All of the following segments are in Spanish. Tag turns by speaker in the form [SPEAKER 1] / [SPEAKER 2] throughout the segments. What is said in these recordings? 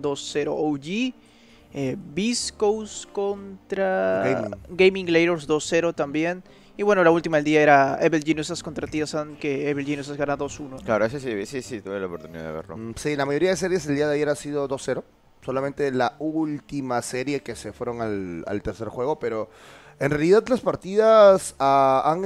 [SPEAKER 1] 2-0 OG. Viscos contra Gaming Gladiators 2-0 también. Y bueno, la última del día era Evil Geniuses contra TSM, que Evil Geniuses gana 2-1.
[SPEAKER 2] Claro, ese sí, tuve la oportunidad de verlo.
[SPEAKER 3] Sí, la mayoría de series el día de ayer ha sido 2-0. Solamente la última serie que se fueron al tercer juego, pero en realidad las partidas han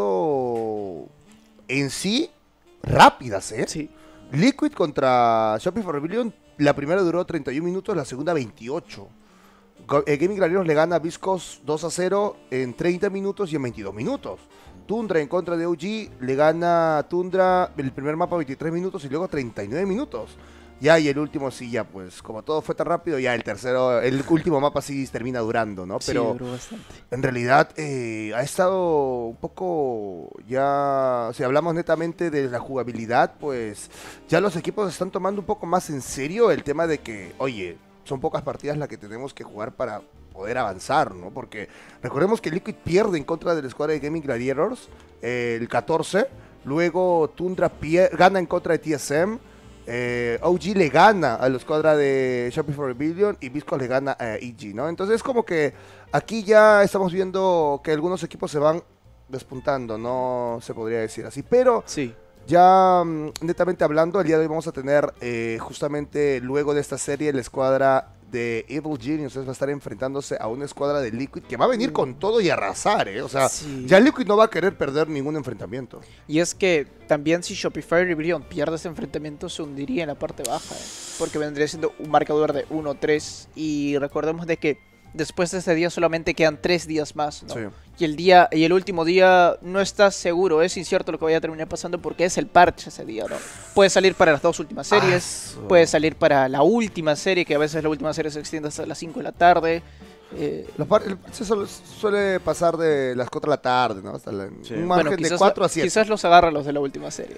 [SPEAKER 3] estado en sí rápidas, ¿eh?
[SPEAKER 1] Sí.
[SPEAKER 3] Liquid contra Shopify Rebellion, la primera duró 31 minutos, la segunda 28. Gaming Gladiators le gana a Viscos 2-0 en 30 minutos y en 22 minutos. Tundra en contra de OG le gana a Tundra el primer mapa 23 minutos y luego 39 minutos. Ya, y el último sí, ya pues, como todo fue tan rápido, ya el último mapa sí termina durando, ¿no? Pero
[SPEAKER 1] sí, duró bastante.
[SPEAKER 3] En realidad ha estado un poco ya, si hablamos netamente de la jugabilidad, pues ya los equipos están tomando un poco más en serio el tema de que, oye, son pocas partidas las que tenemos que jugar para poder avanzar, ¿no? Porque recordemos que Liquid pierde en contra de la escuadra de Gaming Gladiators el 14, luego Tundra gana en contra de TSM, OG le gana a la escuadra de Shopify Rebellion y Viscos le gana a EG, ¿no? Entonces es como que aquí ya estamos viendo que algunos equipos se van despuntando, no se podría decir así, pero
[SPEAKER 1] Sí.
[SPEAKER 3] ya netamente hablando, el día de hoy vamos a tener justamente luego de esta serie la escuadra de Evil Geniuses va a estar enfrentándose a una escuadra de Liquid que va a venir con todo y arrasar, ¿eh? O sea,
[SPEAKER 1] Sí.
[SPEAKER 3] ya Liquid no va a querer perder ningún enfrentamiento.
[SPEAKER 1] Y es que también si Shopify Rebellion pierde este enfrentamiento se hundiría en la parte baja, porque vendría siendo un marcador de 1-3 y recordemos de que después de este día solamente quedan 3 días más, ¿no?
[SPEAKER 3] Sí.
[SPEAKER 1] Y el último día no estás seguro, es incierto lo que vaya a terminar pasando porque es el parche ese día, ¿no? Puede salir para las 2 últimas series, puede salir para la última serie, que a veces la última serie se extiende hasta las 5 de la tarde.
[SPEAKER 3] El parche suele pasar de las 4 de la tarde, ¿no? Hasta
[SPEAKER 2] Sí.
[SPEAKER 3] un margen de 4 a 7.
[SPEAKER 1] Quizás los agarra los de la última serie.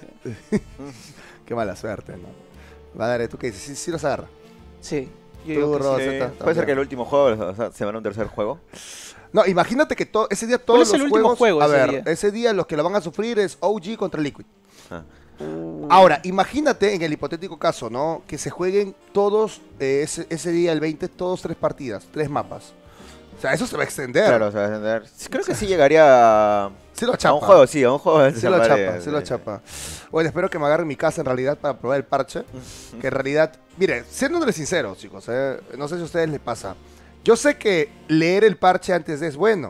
[SPEAKER 3] Qué mala suerte, ¿no? Madre, ¿tú qué dices? Sí los agarra.
[SPEAKER 1] Sí. Yo
[SPEAKER 3] Tú,
[SPEAKER 1] digo que sí.
[SPEAKER 3] Rob.
[SPEAKER 2] Sí,
[SPEAKER 3] Rosetta,
[SPEAKER 2] puede ser
[SPEAKER 3] también.
[SPEAKER 2] que el último juego, o sea, se van a un tercer juego.
[SPEAKER 3] No, imagínate que ese día
[SPEAKER 1] ¿Cuál
[SPEAKER 3] todos
[SPEAKER 1] es el
[SPEAKER 3] los
[SPEAKER 1] último juego
[SPEAKER 3] a
[SPEAKER 1] ese
[SPEAKER 3] ver,
[SPEAKER 1] día?
[SPEAKER 3] ese día los que lo van a sufrir es OG contra Liquid.
[SPEAKER 2] Ah.
[SPEAKER 3] Ahora, imagínate en el hipotético caso, ¿no? Que se jueguen todos, ese día, el 20, todos 3 partidas, 3 mapas. O sea, eso se va a extender.
[SPEAKER 2] Claro, se va a entender. Creo que sí llegaría a
[SPEAKER 3] Sí lo
[SPEAKER 2] un
[SPEAKER 3] chapa.
[SPEAKER 2] juego, sí, a un juego.
[SPEAKER 3] Sí lo chapa, sí lo chapa. Bueno, espero que me agarre en mi casa en realidad para probar el parche. Que en realidad, mire, siéndoles sinceros, chicos, no sé si a ustedes les pasa. Yo sé que leer el parche antes de es bueno,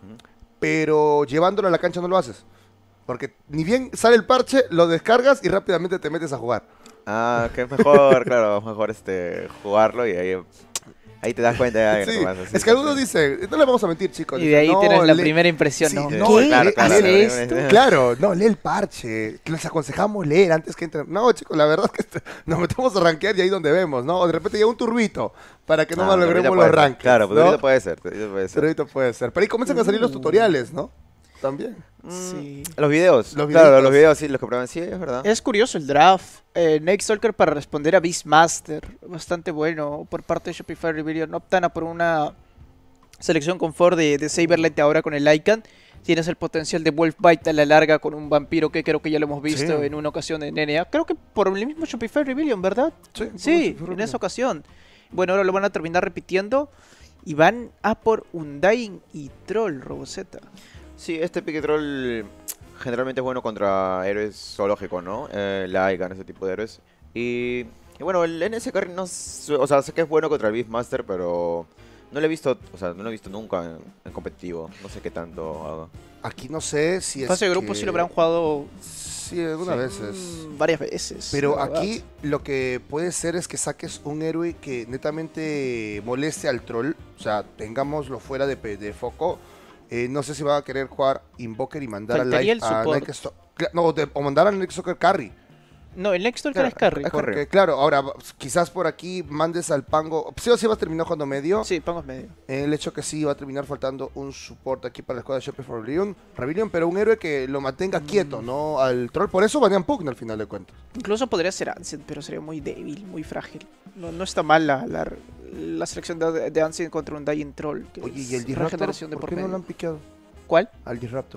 [SPEAKER 3] pero llevándolo a la cancha no lo haces. Porque ni bien sale el parche, lo descargas y rápidamente te metes a jugar.
[SPEAKER 2] Ah, que es mejor, claro, mejor jugarlo y ahí te das cuenta de
[SPEAKER 3] Sí,
[SPEAKER 2] que vas así,
[SPEAKER 3] es que algunos dicen, no le vamos a mentir, chicos.
[SPEAKER 1] Y de ahí
[SPEAKER 3] dicen,
[SPEAKER 1] tienes la
[SPEAKER 3] lee-
[SPEAKER 1] primera impresión,
[SPEAKER 3] Sí,
[SPEAKER 1] ¿no?
[SPEAKER 3] no,
[SPEAKER 1] ¿Qué?
[SPEAKER 2] claro,
[SPEAKER 3] lee-
[SPEAKER 2] claro,
[SPEAKER 1] ¿Hace
[SPEAKER 2] claro,
[SPEAKER 1] esto?
[SPEAKER 3] Claro, no, lee el parche. Les aconsejamos leer antes que entren. No, chicos, la verdad es que nos metemos a rankear y ahí donde vemos, ¿no? O de repente llega un turbito para que no malogremos los rankings.
[SPEAKER 2] Claro, pues
[SPEAKER 3] ¿no?
[SPEAKER 2] ahorita puede ser, ahorita puede ser.
[SPEAKER 3] Turbito puede ser. Pero ahí comienzan a salir los tutoriales, ¿no? También.
[SPEAKER 1] Sí.
[SPEAKER 2] Los videos,
[SPEAKER 3] Los
[SPEAKER 2] claro,
[SPEAKER 3] videitos.
[SPEAKER 2] los videos sí, los que prueban, sí, es verdad.
[SPEAKER 1] Es curioso el draft. Nextalker para responder a Beastmaster. Bastante bueno por parte de Shopify Rebellion. Optan a por una selección confort de Saberlight ahora con el Lycan. Tienes el potencial de Wolfbite a la larga con un vampiro que creo que ya lo hemos visto
[SPEAKER 3] Sí.
[SPEAKER 1] en una ocasión en NA. Creo que por el mismo Shopify Rebellion, ¿verdad? Sí, en esa ocasión. Bueno, ahora lo van a terminar repitiendo. Y van a por Undying y Troll, Roboceta.
[SPEAKER 2] Sí, este Pique Troll generalmente es bueno contra héroes zoológicos, ¿no? Lycan, ese tipo de héroes. Y bueno, el NS Carry no, o sea, sé que es bueno contra el Beastmaster, pero no lo he visto, o sea, no lo he visto nunca en competitivo. No sé qué tanto haga.
[SPEAKER 3] Aquí no sé si es
[SPEAKER 1] Fase de grupo
[SPEAKER 3] que-
[SPEAKER 1] sí lo habrán jugado
[SPEAKER 3] Sí, algunas veces.
[SPEAKER 1] varias veces.
[SPEAKER 3] Pero
[SPEAKER 1] la verdad.
[SPEAKER 3] aquí lo que puede ser es que saques un héroe que netamente moleste al troll. O sea, tengámoslo fuera de foco. No sé si va a querer jugar Invoker y mandar
[SPEAKER 1] Faltaría
[SPEAKER 3] a
[SPEAKER 1] el support.
[SPEAKER 3] Nike o mandar a Nike Soccer Carry.
[SPEAKER 1] No, el Nextalker
[SPEAKER 2] Claro,
[SPEAKER 1] es carry.
[SPEAKER 2] es
[SPEAKER 3] Porque, claro, ahora quizás por aquí mandes al Pango. Sí o sí va a terminar jugando medio.
[SPEAKER 1] Sí, pongos medio.
[SPEAKER 3] El hecho que sí va a terminar faltando un support aquí para la escuadra de Shopify Rebellion, pero un héroe que lo mantenga quieto, ¿no? Al troll. Por eso banean Pugna al final de cuentas.
[SPEAKER 1] Incluso podría ser Ancient, pero sería muy débil, muy frágil. No está mal la selección de Ancient contra un Dying Troll. Que
[SPEAKER 3] Oye,
[SPEAKER 1] es
[SPEAKER 3] ¿y el Disruptor?
[SPEAKER 1] regeneración de
[SPEAKER 3] ¿Por
[SPEAKER 1] por
[SPEAKER 3] qué no lo
[SPEAKER 1] medio.
[SPEAKER 3] han piqueado?
[SPEAKER 1] ¿Cuál?
[SPEAKER 3] Al Disruptor.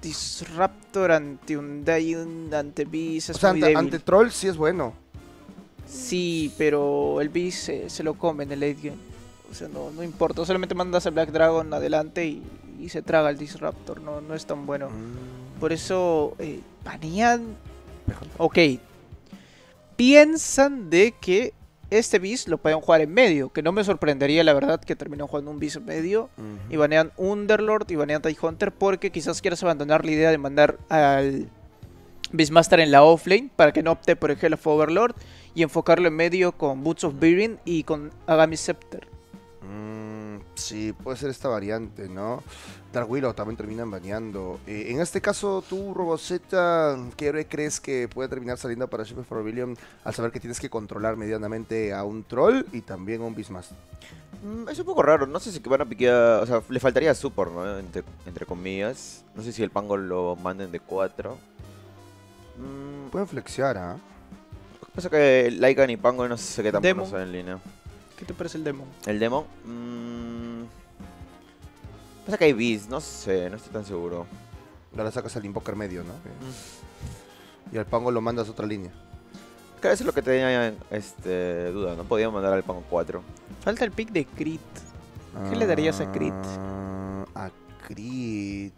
[SPEAKER 1] Disruptor ante un Dying, ante Beast, es
[SPEAKER 3] O sea,
[SPEAKER 1] muy
[SPEAKER 3] ante
[SPEAKER 1] débil.
[SPEAKER 3] troll sí es bueno.
[SPEAKER 1] Sí, pero el Beast se lo come en el late game. O sea, no importa. Solamente mandas al Black Dragon adelante y se traga el Disruptor. No es tan bueno. Por eso banean. Ok. Piensan de que este Beast lo pueden jugar en medio. Que no me sorprendería, la verdad, que terminen jugando un Beast en medio. Y banean Underlord y banean Tidehunter. Porque quizás quieras abandonar la idea de mandar al Beastmaster en la offlane. Para que no opte por el Hell of Overlord. Y enfocarlo en medio con Boots of Bearing y con Agami Scepter.
[SPEAKER 3] Sí, puede ser esta variante, ¿no? Dark Willow también terminan baneando. En este caso, tú, Roboceta, ¿qué héroe crees que puede terminar saliendo para Shopify Rebellion al saber que tienes que controlar medianamente a un troll y también a un Beastmaster?
[SPEAKER 2] Es un poco raro, no sé si que van a piquear, o sea, le faltaría support, ¿no? Entre comillas. No sé si el Pango lo manden de 4.
[SPEAKER 3] Pueden flexear, ¿ah?
[SPEAKER 2] Lo que pasa es que Lycan y Pango no sé qué tan
[SPEAKER 1] Demon.
[SPEAKER 2] buenos son en línea.
[SPEAKER 1] ¿Qué te parece el Demon?
[SPEAKER 2] El Demon, pasa que hay Beast, no sé, no estoy tan seguro.
[SPEAKER 3] Ahora sacas al Invoker medio, ¿no? Y al Pango lo mandas a otra línea.
[SPEAKER 2] Claro, eso es lo que tenía duda, ¿no? Podían mandar al Pango 4.
[SPEAKER 1] Falta el pick de Crit. ¿Qué le darías a Crit?
[SPEAKER 3] A Crit.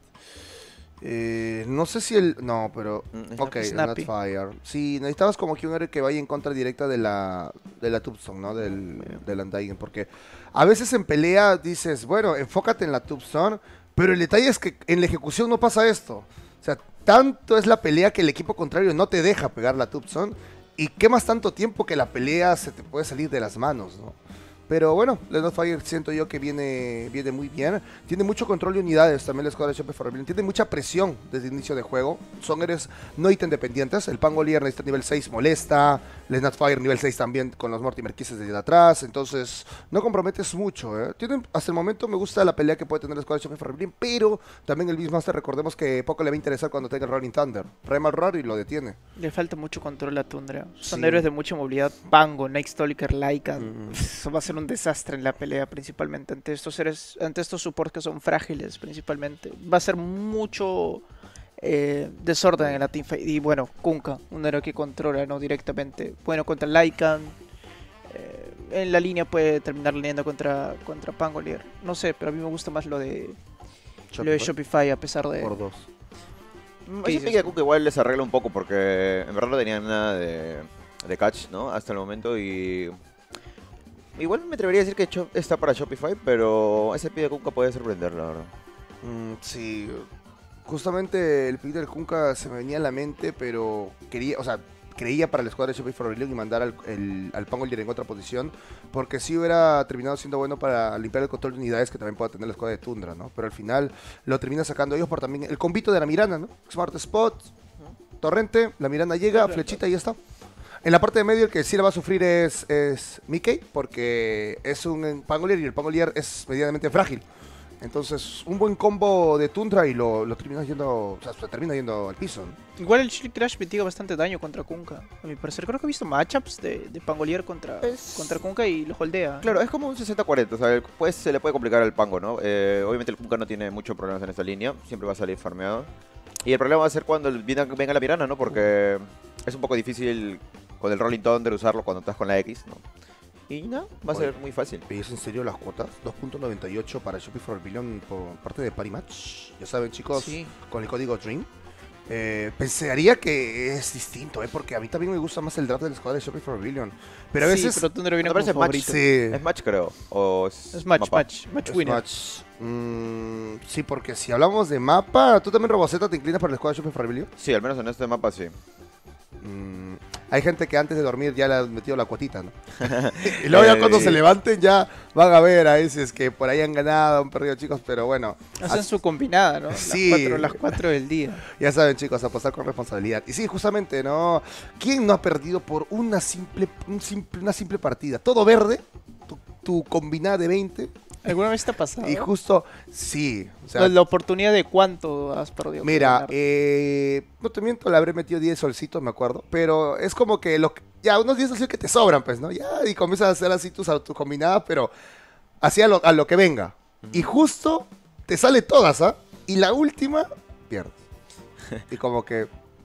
[SPEAKER 3] No sé si el... No, pero... Ok,
[SPEAKER 1] Snappy.
[SPEAKER 3] Snapfire. Sí, necesitabas como que un héroe que vaya en contra directa de la Tombstone, ¿no? Del Undying. Porque a veces en pelea dices, bueno, enfócate en la Tombstone, pero el detalle es que en la ejecución no pasa esto. O sea, tanto es la pelea que el equipo contrario no te deja pegar la Tombstone y quemas tanto tiempo que la pelea se te puede salir de las manos, ¿no? Pero bueno, Legend of Fire siento yo que viene muy bien. Tiene mucho control de unidades también la escuadra de Shopify Rebellion. Tiene mucha presión desde el inicio de juego. Son héroes no ítem dependientes. El Pangolier necesita nivel 6, molesta. Legend of Fire nivel 6 también con los Mortimer Kisses desde atrás. Entonces no comprometes mucho, ¿eh? Hasta el momento me gusta la pelea que puede tener la escuadra de Shopify Rebellion. Pero también el Beastmaster, recordemos que poco le va a interesar cuando tenga el Rolling Thunder. Primal Roar y lo detiene.
[SPEAKER 1] Le falta mucho control a Tundra. Son
[SPEAKER 3] Sí.
[SPEAKER 1] héroes de mucha movilidad. Pango, Nightstalker, Lycan. Eso va a ser un desastre en la pelea, principalmente ante estos seres, ante estos supports que son frágiles, principalmente. Va a ser mucho desorden en la teamfight. Y bueno, Kunkka, un héroe que controla, no directamente. Bueno, contra Lycan. En la línea puede terminar lineando contra Pangolier. No sé, pero a mí me gusta más lo de Shopify a pesar de...
[SPEAKER 3] Por 2.
[SPEAKER 1] ¿Qué
[SPEAKER 2] Ese
[SPEAKER 1] dices
[SPEAKER 2] pique de
[SPEAKER 1] tú?
[SPEAKER 2] Cook igual les arregla un poco porque en verdad no tenían nada de catch, ¿no? Hasta el momento y... Igual me atrevería a decir que está para Shopify, pero ese pick de Kunkka puede sorprender, la verdad.
[SPEAKER 3] Sí, justamente el pick del Kunkka se me venía a la mente, pero creía para la escuadra de Shopify Rebellion y mandar al Pangolier en otra posición, porque sí hubiera terminado siendo bueno para limpiar el control de unidades que también pueda tener la escuadra de Tundra, ¿no? Pero al final lo termina sacando ellos por también el combito de la Mirana, ¿no? Smart Spot, Torrente, la Mirana llega, flechita y ya está. En la parte de medio el que sí la va a sufrir es Mickey, porque es un Pangolier y el Pangolier es medianamente frágil. Entonces, un buen combo de Tundra y lo termina yendo, o sea, se termina yendo al piso, ¿no?
[SPEAKER 1] Igual el Shield Crash mitiga bastante daño contra Kunkka. A mi parecer, creo que he visto matchups de Pangolier contra Kunkka y lo holdea.
[SPEAKER 2] Claro, es como un 60-40, o sea, pues se le puede complicar al Pango, ¿no? Obviamente el Kunkka no tiene muchos problemas en esta línea, siempre va a salir farmeado. Y el problema va a ser cuando venga la Mirana, ¿no? Porque es un poco difícil con el Rolling Thunder usarlo cuando estás con la X, ¿no? Y nada, va a ser muy fácil.
[SPEAKER 3] ¿Veis en serio las cuotas? 2.98 para Shopify Rebellion por parte de Parimatch. Ya saben, chicos,
[SPEAKER 1] Sí.
[SPEAKER 3] con el código DREAM. Pensaría que es distinto, porque a mí también me gusta más el draft de la escuadra de Shopify Rebellion. Pero a
[SPEAKER 1] Sí,
[SPEAKER 3] veces...
[SPEAKER 1] pero Tundra viene
[SPEAKER 2] ¿No te
[SPEAKER 1] como
[SPEAKER 2] parece
[SPEAKER 1] favorito.
[SPEAKER 3] Sí,
[SPEAKER 2] Es match, creo. O
[SPEAKER 1] Es match,
[SPEAKER 2] mapa.
[SPEAKER 1] match
[SPEAKER 3] es
[SPEAKER 1] winner.
[SPEAKER 3] match. Sí, porque si hablamos de mapa, ¿tú también, Roboceta, te inclinas por la escuadra de Shopify Rebellion?
[SPEAKER 2] Sí, al menos en este mapa sí.
[SPEAKER 3] Hay gente que antes de dormir ya le ha metido la cuotita, ¿no? Y luego ya cuando
[SPEAKER 2] sí.
[SPEAKER 3] se levanten ya van a ver a veces que por ahí han ganado, han perdido, chicos, pero bueno.
[SPEAKER 1] Hacen su combinada, ¿no?
[SPEAKER 3] Sí.
[SPEAKER 1] Las 4 del día.
[SPEAKER 3] Ya saben, chicos, apostar con responsabilidad. Y sí, justamente, ¿no? ¿Quién no ha perdido por una simple partida? Todo verde, tu combinada de 20,
[SPEAKER 1] ¿Alguna vez te ha pasado?
[SPEAKER 3] y justo, sí. O sea,
[SPEAKER 1] La oportunidad de cuánto has perdido. por
[SPEAKER 3] mira,
[SPEAKER 1] ganar.
[SPEAKER 3] no te miento, le habré metido 10 solcitos, me acuerdo. Pero es como que ya unos 10 solcitos que te sobran, pues, ¿no? Ya, y comienzas a hacer así tus combinadas, pero así a lo que venga. Y justo te sale todas, ¿ah? Y la última, pierdes. Y como que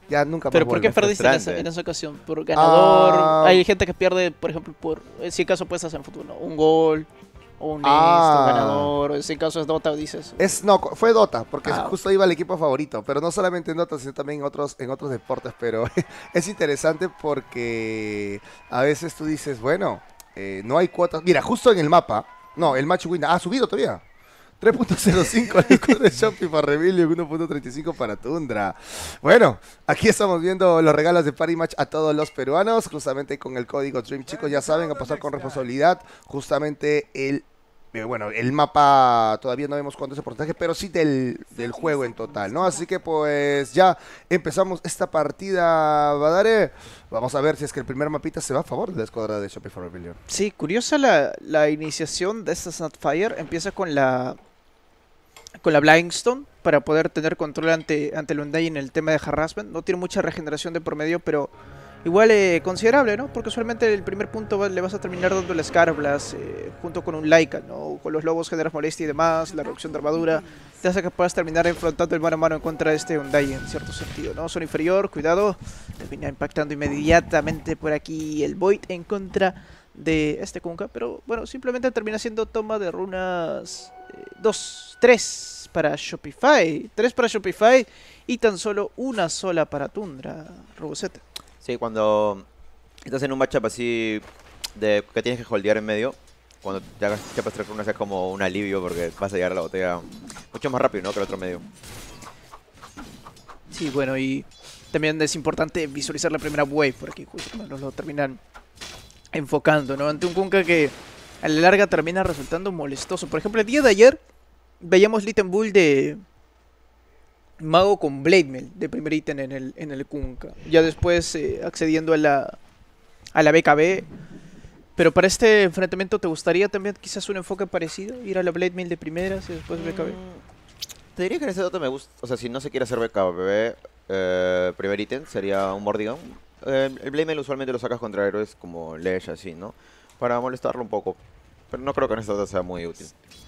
[SPEAKER 3] Ya nunca más
[SPEAKER 1] ¿Pero por qué
[SPEAKER 3] vuelve.
[SPEAKER 1] perdiste en
[SPEAKER 2] frustrante.
[SPEAKER 1] esa ocasión? ¿Por ganador?
[SPEAKER 3] Ah.
[SPEAKER 1] Hay gente que pierde, por ejemplo, si acaso puedes hacer en fútbol, ¿no? Un gol, o un
[SPEAKER 3] Ah.
[SPEAKER 1] ganador, o si en caso es Dota, dices.
[SPEAKER 3] No, fue Dota, porque
[SPEAKER 1] Ah.
[SPEAKER 3] justo iba el equipo favorito, pero no solamente en Dota, sino también en otros deportes, pero es interesante porque a veces tú dices, bueno, no hay cuotas. Mira, justo en el mapa, no, el match win ha subido todavía. 3.05 el score de Shopee para Rebellion, 1.35 para Tundra. Bueno, aquí estamos viendo los regalos de Party Match a todos los peruanos, justamente con el código DREAM. Chicos, ya saben, apostar con responsabilidad. Justamente el mapa todavía no vemos cuánto es el porcentaje, pero sí del juego en total, ¿no? Así que pues ya empezamos esta partida, Badare. Vamos a ver si es que el primer mapita se va a favor de la escuadra de Shopee for Rebellion.
[SPEAKER 1] Sí, curiosa la iniciación de esta Snapfire. Empieza con la Blindstone para poder tener control ante el Undying en el tema de harassment. No tiene mucha regeneración de promedio, pero igual considerable, ¿no? Porque usualmente el primer punto le vas a terminar dando el Scarblast junto con un Lycan, ¿no? Con los lobos generas molestia y demás, la reducción de armadura, te hace que puedas terminar enfrentando el mano a mano en contra de este Undying en cierto sentido, ¿no? Zona inferior, cuidado, termina impactando inmediatamente por aquí el Void en contra de este Kunkka, pero bueno, simplemente termina siendo toma de runas 3 para Shopify, 3 para Shopify y tan solo una sola para Tundra, Roboceta.
[SPEAKER 2] Sí, cuando estás en un matchup así de que tienes que holdear en medio, cuando te hagas chapas 3 runas es como un alivio porque vas a llegar a la botella mucho más rápido, ¿no? Que el otro medio.
[SPEAKER 1] Sí, bueno, y también es importante visualizar la primera wave por aquí, justo cuando nos lo terminan enfocando, ¿no? Ante un Kunkka que a la larga termina resultando molestoso. Por ejemplo, el día de ayer veíamos Little Bull de Mago con Blade Mail de primer ítem en el Kunkka. Ya después accediendo a la BKB. Pero para este enfrentamiento, ¿te gustaría también quizás un enfoque parecido? Ir a la Blade Mail de primeras y después BKB.
[SPEAKER 2] Te diría que en ese dato me gusta, o sea, si no se quiere hacer BKB, primer ítem sería un Mordigan. El Blade Mail usualmente lo sacas contra héroes como Lesh, así, ¿no? Para molestarlo un poco. Pero no creo que en ese dato sea muy útil.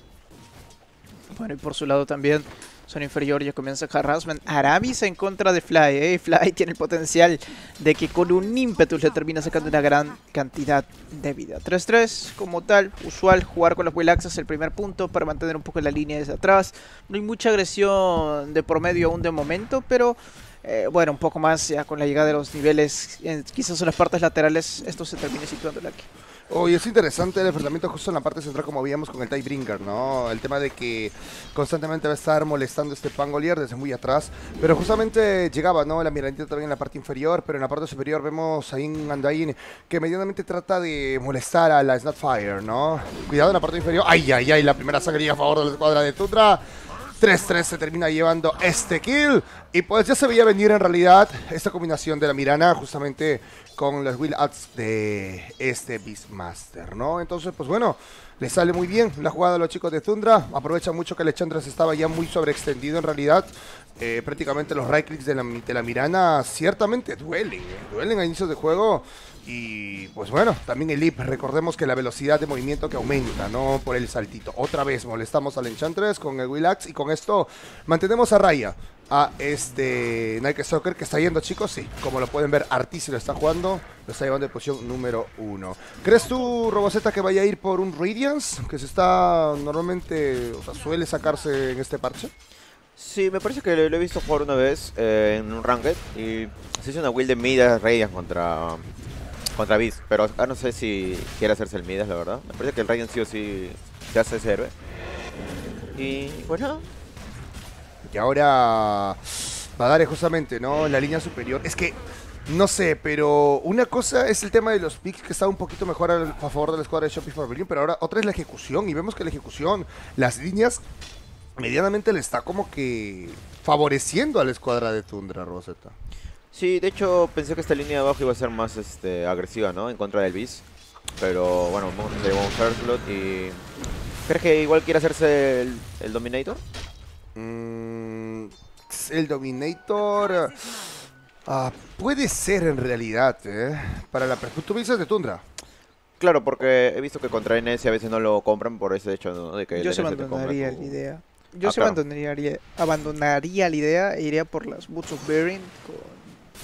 [SPEAKER 1] Bueno, y por su lado también, zona inferior ya comienza harassment. Aramis en contra de Fly, Fly tiene el potencial de que con un ímpetu le termina sacando una gran cantidad de vida. 3-3, como tal, usual jugar con los Will Access el primer punto para mantener un poco la línea desde atrás. No hay mucha agresión de promedio aún de momento, pero bueno, un poco más ya con la llegada de los niveles, quizás en las partes laterales, esto se termine situando aquí.
[SPEAKER 3] Oye, es interesante el enfrentamiento justo en la parte central, como veíamos con el Tiebreaker, ¿no? El tema de que constantemente va a estar molestando este Pangolier desde muy atrás, pero justamente llegaba, ¿no? La miradita también en la parte inferior, pero en la parte superior vemos ahí un Undying que medianamente trata de molestar a la Snapfire, ¿no? Cuidado en la parte inferior. ¡Ay, ay, ay! La primera sangría a favor de la escuadra de Tundra. 3-3 se termina llevando este kill. Y pues ya se veía venir en realidad esta combinación de la Mirana justamente con las Will Ads de este Beastmaster, ¿no? Entonces, pues bueno, le sale muy bien la jugada de los chicos de Tundra. Aprovecha mucho que el Enchantress estaba ya muy sobreextendido en realidad. Prácticamente los right clicks de la Mirana ciertamente duelen a inicios de juego. Y pues bueno, también el IP, recordemos que la velocidad de movimiento que aumenta, ¿no? Por el saltito. Otra vez molestamos al Enchantress con el Willax y con esto mantenemos a raya a este Nike Soccer que está yendo, chicos. Sí, como lo pueden ver, Artis lo está jugando, lo está llevando en posición número 1. ¿Crees tú, Roboceta, que vaya a ir por un Radiance? Que se está normalmente, o sea, suele sacarse en este parche.
[SPEAKER 2] Sí, me parece que lo he visto jugar una vez en un Ranked y se hizo una build de Midas Radiance contra Beast, pero acá no sé si quiere hacerse el Midas, la verdad. Me parece que el Radiant sí o sí se hace ese héroe. Y bueno.
[SPEAKER 3] Y ahora va a dar justamente, ¿no? La línea superior. Es que, no sé, pero una cosa es el tema de los picks que está un poquito mejor a favor de la escuadra de Shopee for Rebellion, pero ahora otra es la ejecución. Y vemos que la ejecución, las líneas, medianamente le está como que favoreciendo a la escuadra de Tundra, Rosetta.
[SPEAKER 2] Sí, de hecho pensé que esta línea de abajo iba a ser más agresiva, ¿no? En contra del Beast. Pero bueno, se llevó un First Blood y... ¿Crees que igual quiere hacerse el Dominator?
[SPEAKER 3] El Dominator... puede ser en realidad, para la... ¿Tú dices de Tundra?
[SPEAKER 2] Claro, porque he visto que contra NS a veces no lo compran por ese hecho, ¿no? De que
[SPEAKER 1] Yo
[SPEAKER 2] el
[SPEAKER 1] se
[SPEAKER 2] NS te compra
[SPEAKER 1] abandonaría
[SPEAKER 2] tu-
[SPEAKER 1] la idea. Yo
[SPEAKER 2] Ah,
[SPEAKER 1] se
[SPEAKER 2] claro.
[SPEAKER 1] abandonaría la idea e iría por las Boots of Bearing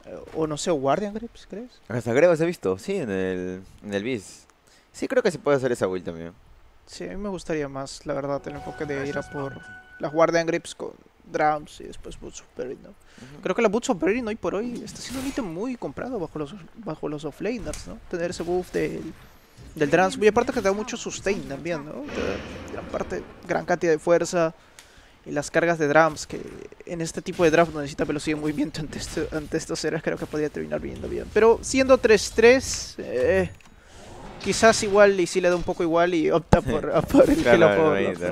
[SPEAKER 1] O no sé, o Guardian Grips, ¿crees?
[SPEAKER 2] Hasta Grebas he visto, sí, en el Biz. Sí, creo que se puede hacer esa build también.
[SPEAKER 1] Sí, a mí me gustaría más, la verdad, el enfoque de ir a por las Guardian Grips con Drums y después Boots of Buried, ¿no? Creo que la Boots of Buried hoy por hoy está siendo un ítem muy comprado bajo los offlaners, ¿no? Tener ese buff del Drums. Y aparte que te da mucho sustain también, ¿no? Te da gran cantidad de fuerza. Y las cargas de Drums, que en este tipo de draft no necesita velocidad de movimiento ante estos héroes, creo que podría terminar viniendo bien. Pero siendo 3-3, quizás igual y sí le da un poco igual y opta por el
[SPEAKER 2] Claro,
[SPEAKER 1] Hello.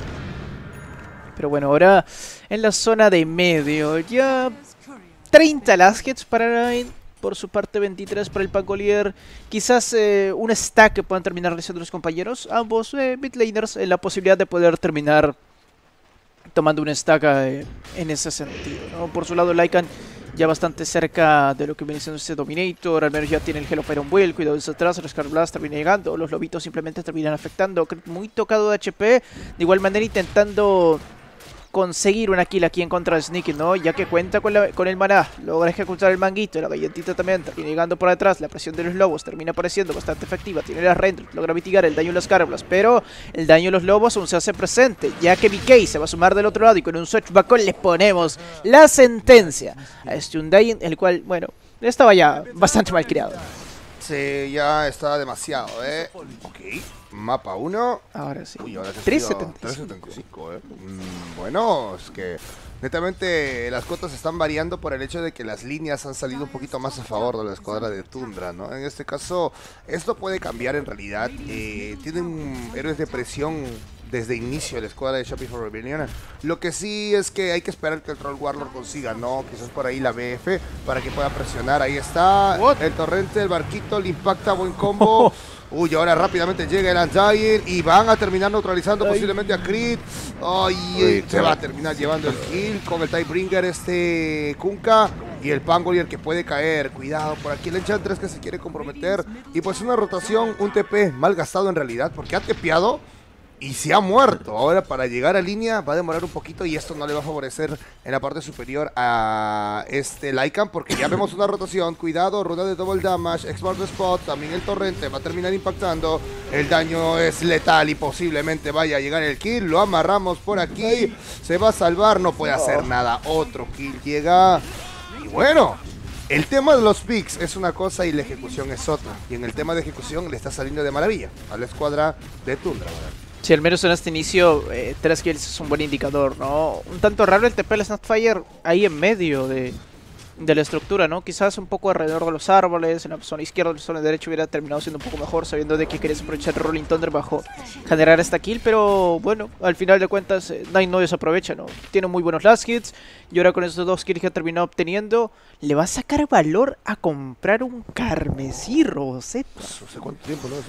[SPEAKER 1] Pero bueno, ahora en la zona de medio, ya 30 last hits para Nine. Por su parte 23 para el Pangolier. Quizás un stack que puedan terminar realizando los compañeros. Ambos mid laners en la posibilidad de poder terminar tomando un stack en ese sentido, ¿no? Por su lado Lycan ya bastante cerca de lo que viene siendo este Dominator. Al menos ya tiene el Hellfire on Will. Cuidado desde atrás, el Scar Blast termina llegando. Los lobitos simplemente terminan afectando. Muy tocado de HP. De igual manera intentando conseguir una kill aquí en contra de Sneaky, ¿no? Ya que cuenta con el maná, logra ejecutar el manguito, la galletita también termina llegando por detrás, la presión de los lobos termina pareciendo bastante efectiva, tiene las renders, logra mitigar el daño de los Carblas, pero el daño de los lobos aún se hace presente, ya que BK se va a sumar del otro lado y con un Switch Backon le ponemos la sentencia a este Undying, el cual, bueno, estaba ya bastante mal creado.
[SPEAKER 3] Sí, ya está demasiado, Ok, mapa 1.
[SPEAKER 1] Ahora sí.
[SPEAKER 3] Uy, ahora sí
[SPEAKER 1] 375.
[SPEAKER 3] 375, Bueno, es que netamente las cuotas están variando por el hecho de que las líneas han salido un poquito más a favor de la escuadra de Tundra, ¿no? En este caso, esto puede cambiar en realidad. Tienen héroes de presión desde inicio de la escuadra de Shopify Rebellion. Lo que sí es que hay que esperar que el Troll Warlord consiga, ¿no? Quizás por ahí la BF para que pueda presionar. Ahí está.
[SPEAKER 1] What?
[SPEAKER 3] El torrente, el barquito, le impacta, buen combo. Uy, ahora rápidamente llega el Undying y van a terminar neutralizando posiblemente a Creed. Ay, se va a terminar llevando el kill con el Tidebringer Kunkka y el Pangolier que puede caer. Cuidado, por aquí el Enchantress que se quiere comprometer. Y pues una rotación, un TP mal gastado en realidad porque ha tepeado y se ha muerto. Ahora para llegar a línea va a demorar un poquito y esto no le va a favorecer en la parte superior a este Lycan porque ya vemos una rotación. Cuidado, rueda de double damage, export the spot, también el torrente va a terminar impactando. El daño es letal y posiblemente vaya a llegar el kill. Lo amarramos por aquí, se va a salvar, no puede hacer nada. Otro kill llega y bueno, el tema de los picks es una cosa y la ejecución es otra. Y en el tema de ejecución le está saliendo de maravilla a la escuadra de Tundra, ¿verdad?
[SPEAKER 1] Sí, al menos en este inicio, 3 kills es un buen indicador, ¿no? Un tanto raro el TP del Snapfire ahí en medio de la estructura, ¿no? Quizás un poco alrededor de los árboles, en la zona izquierda, en la zona derecha hubiera terminado siendo un poco mejor, sabiendo de que querías aprovechar el Rolling Thunder bajo generar esta kill, pero bueno, al final de cuentas, Nine no desaprovecha, ¿no? Tiene muy buenos last hits, y ahora con estos 2 kills que ha terminado obteniendo, le va a sacar valor a comprar un carmesí, Rosetta.
[SPEAKER 3] ¿Hace cuánto tiempo, no?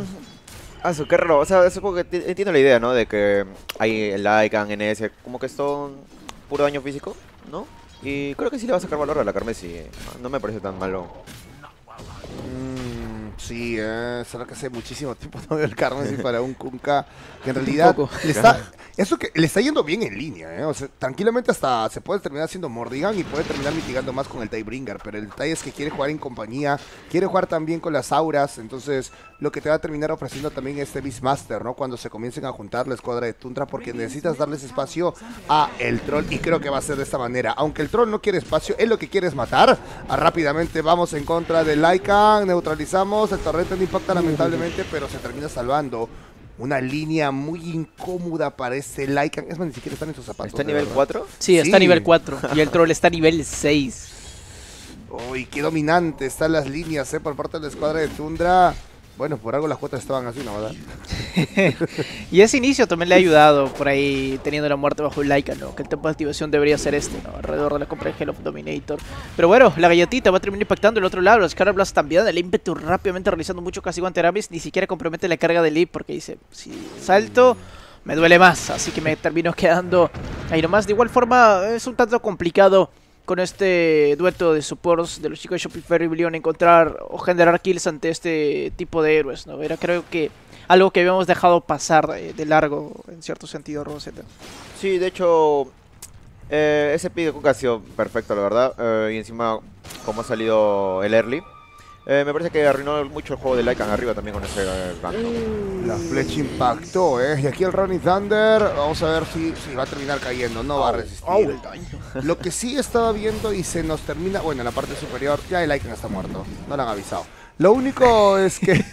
[SPEAKER 2] Qué raro, o sea, supongo que entiendo la idea, ¿no? De que hay el Lycan, NS, como que son puro daño físico, ¿no? Y creo que sí le va a sacar valor a la Carmesí, no me parece tan malo.
[SPEAKER 3] Sí, solo que hace muchísimo tiempo no veo el Carmesí para un Kunkka que en realidad le está yendo bien en línea, O sea, tranquilamente hasta se puede terminar haciendo Mordigan y puede terminar mitigando más con el Tidebringer, pero el detalle es que quiere jugar en compañía, quiere jugar también con las auras, entonces lo que te va a terminar ofreciendo también este Beastmaster, ¿no? Cuando se comiencen a juntar la escuadra de Tundra, porque necesitas darles espacio a el Troll y creo que va a ser de esta manera. Aunque el Troll no quiere espacio, él lo que quiere es matar. Rápidamente vamos en contra de Lycan, neutralizamos, el torrente no impacta lamentablemente, pero se termina salvando. Una línea muy incómoda para ese Lycan. Es más, ni siquiera están en sus zapatos.
[SPEAKER 2] ¿Está a nivel 4?
[SPEAKER 1] Sí, está a nivel 4 y el Troll está a nivel 6.
[SPEAKER 3] Uy, qué dominante están las líneas, por parte de la escuadra de Tundra. Bueno, por algo las cuotas estaban así, ¿no? ¿Verdad?
[SPEAKER 1] Y ese inicio también le ha ayudado por ahí, teniendo la muerte bajo el Lycan, ¿no? Que el tiempo de activación debería ser este, ¿no? Alrededor de la compra de Hell of Dominator. Pero bueno, la galletita va a terminar impactando el otro lado. Los Scar Blast también, el ímpetu rápidamente realizando mucho castigo ante Aramis. Ni siquiera compromete la carga del Leap porque dice, si salto, me duele más. Así que me termino quedando ahí nomás. De igual forma, es un tanto complicado con este dueto de supports de los chicos de Shopify Rebellion encontrar o generar kills ante este tipo de héroes, ¿no? Era creo que algo que habíamos dejado pasar de largo en cierto sentido, Rosetta.
[SPEAKER 2] Sí, de hecho, Ese pick de Kunkka ha sido perfecto, la verdad. Y encima, como ha salido el early, me parece que arruinó mucho el juego de Lycan arriba también con ese gank.
[SPEAKER 3] La flecha impactó, Y aquí el Running Thunder, vamos a ver si va a terminar cayendo, no va a resistir. Lo que sí estaba viendo y se nos termina, bueno, en la parte superior, ya el Lycan está muerto, no lo han avisado. Lo único es que...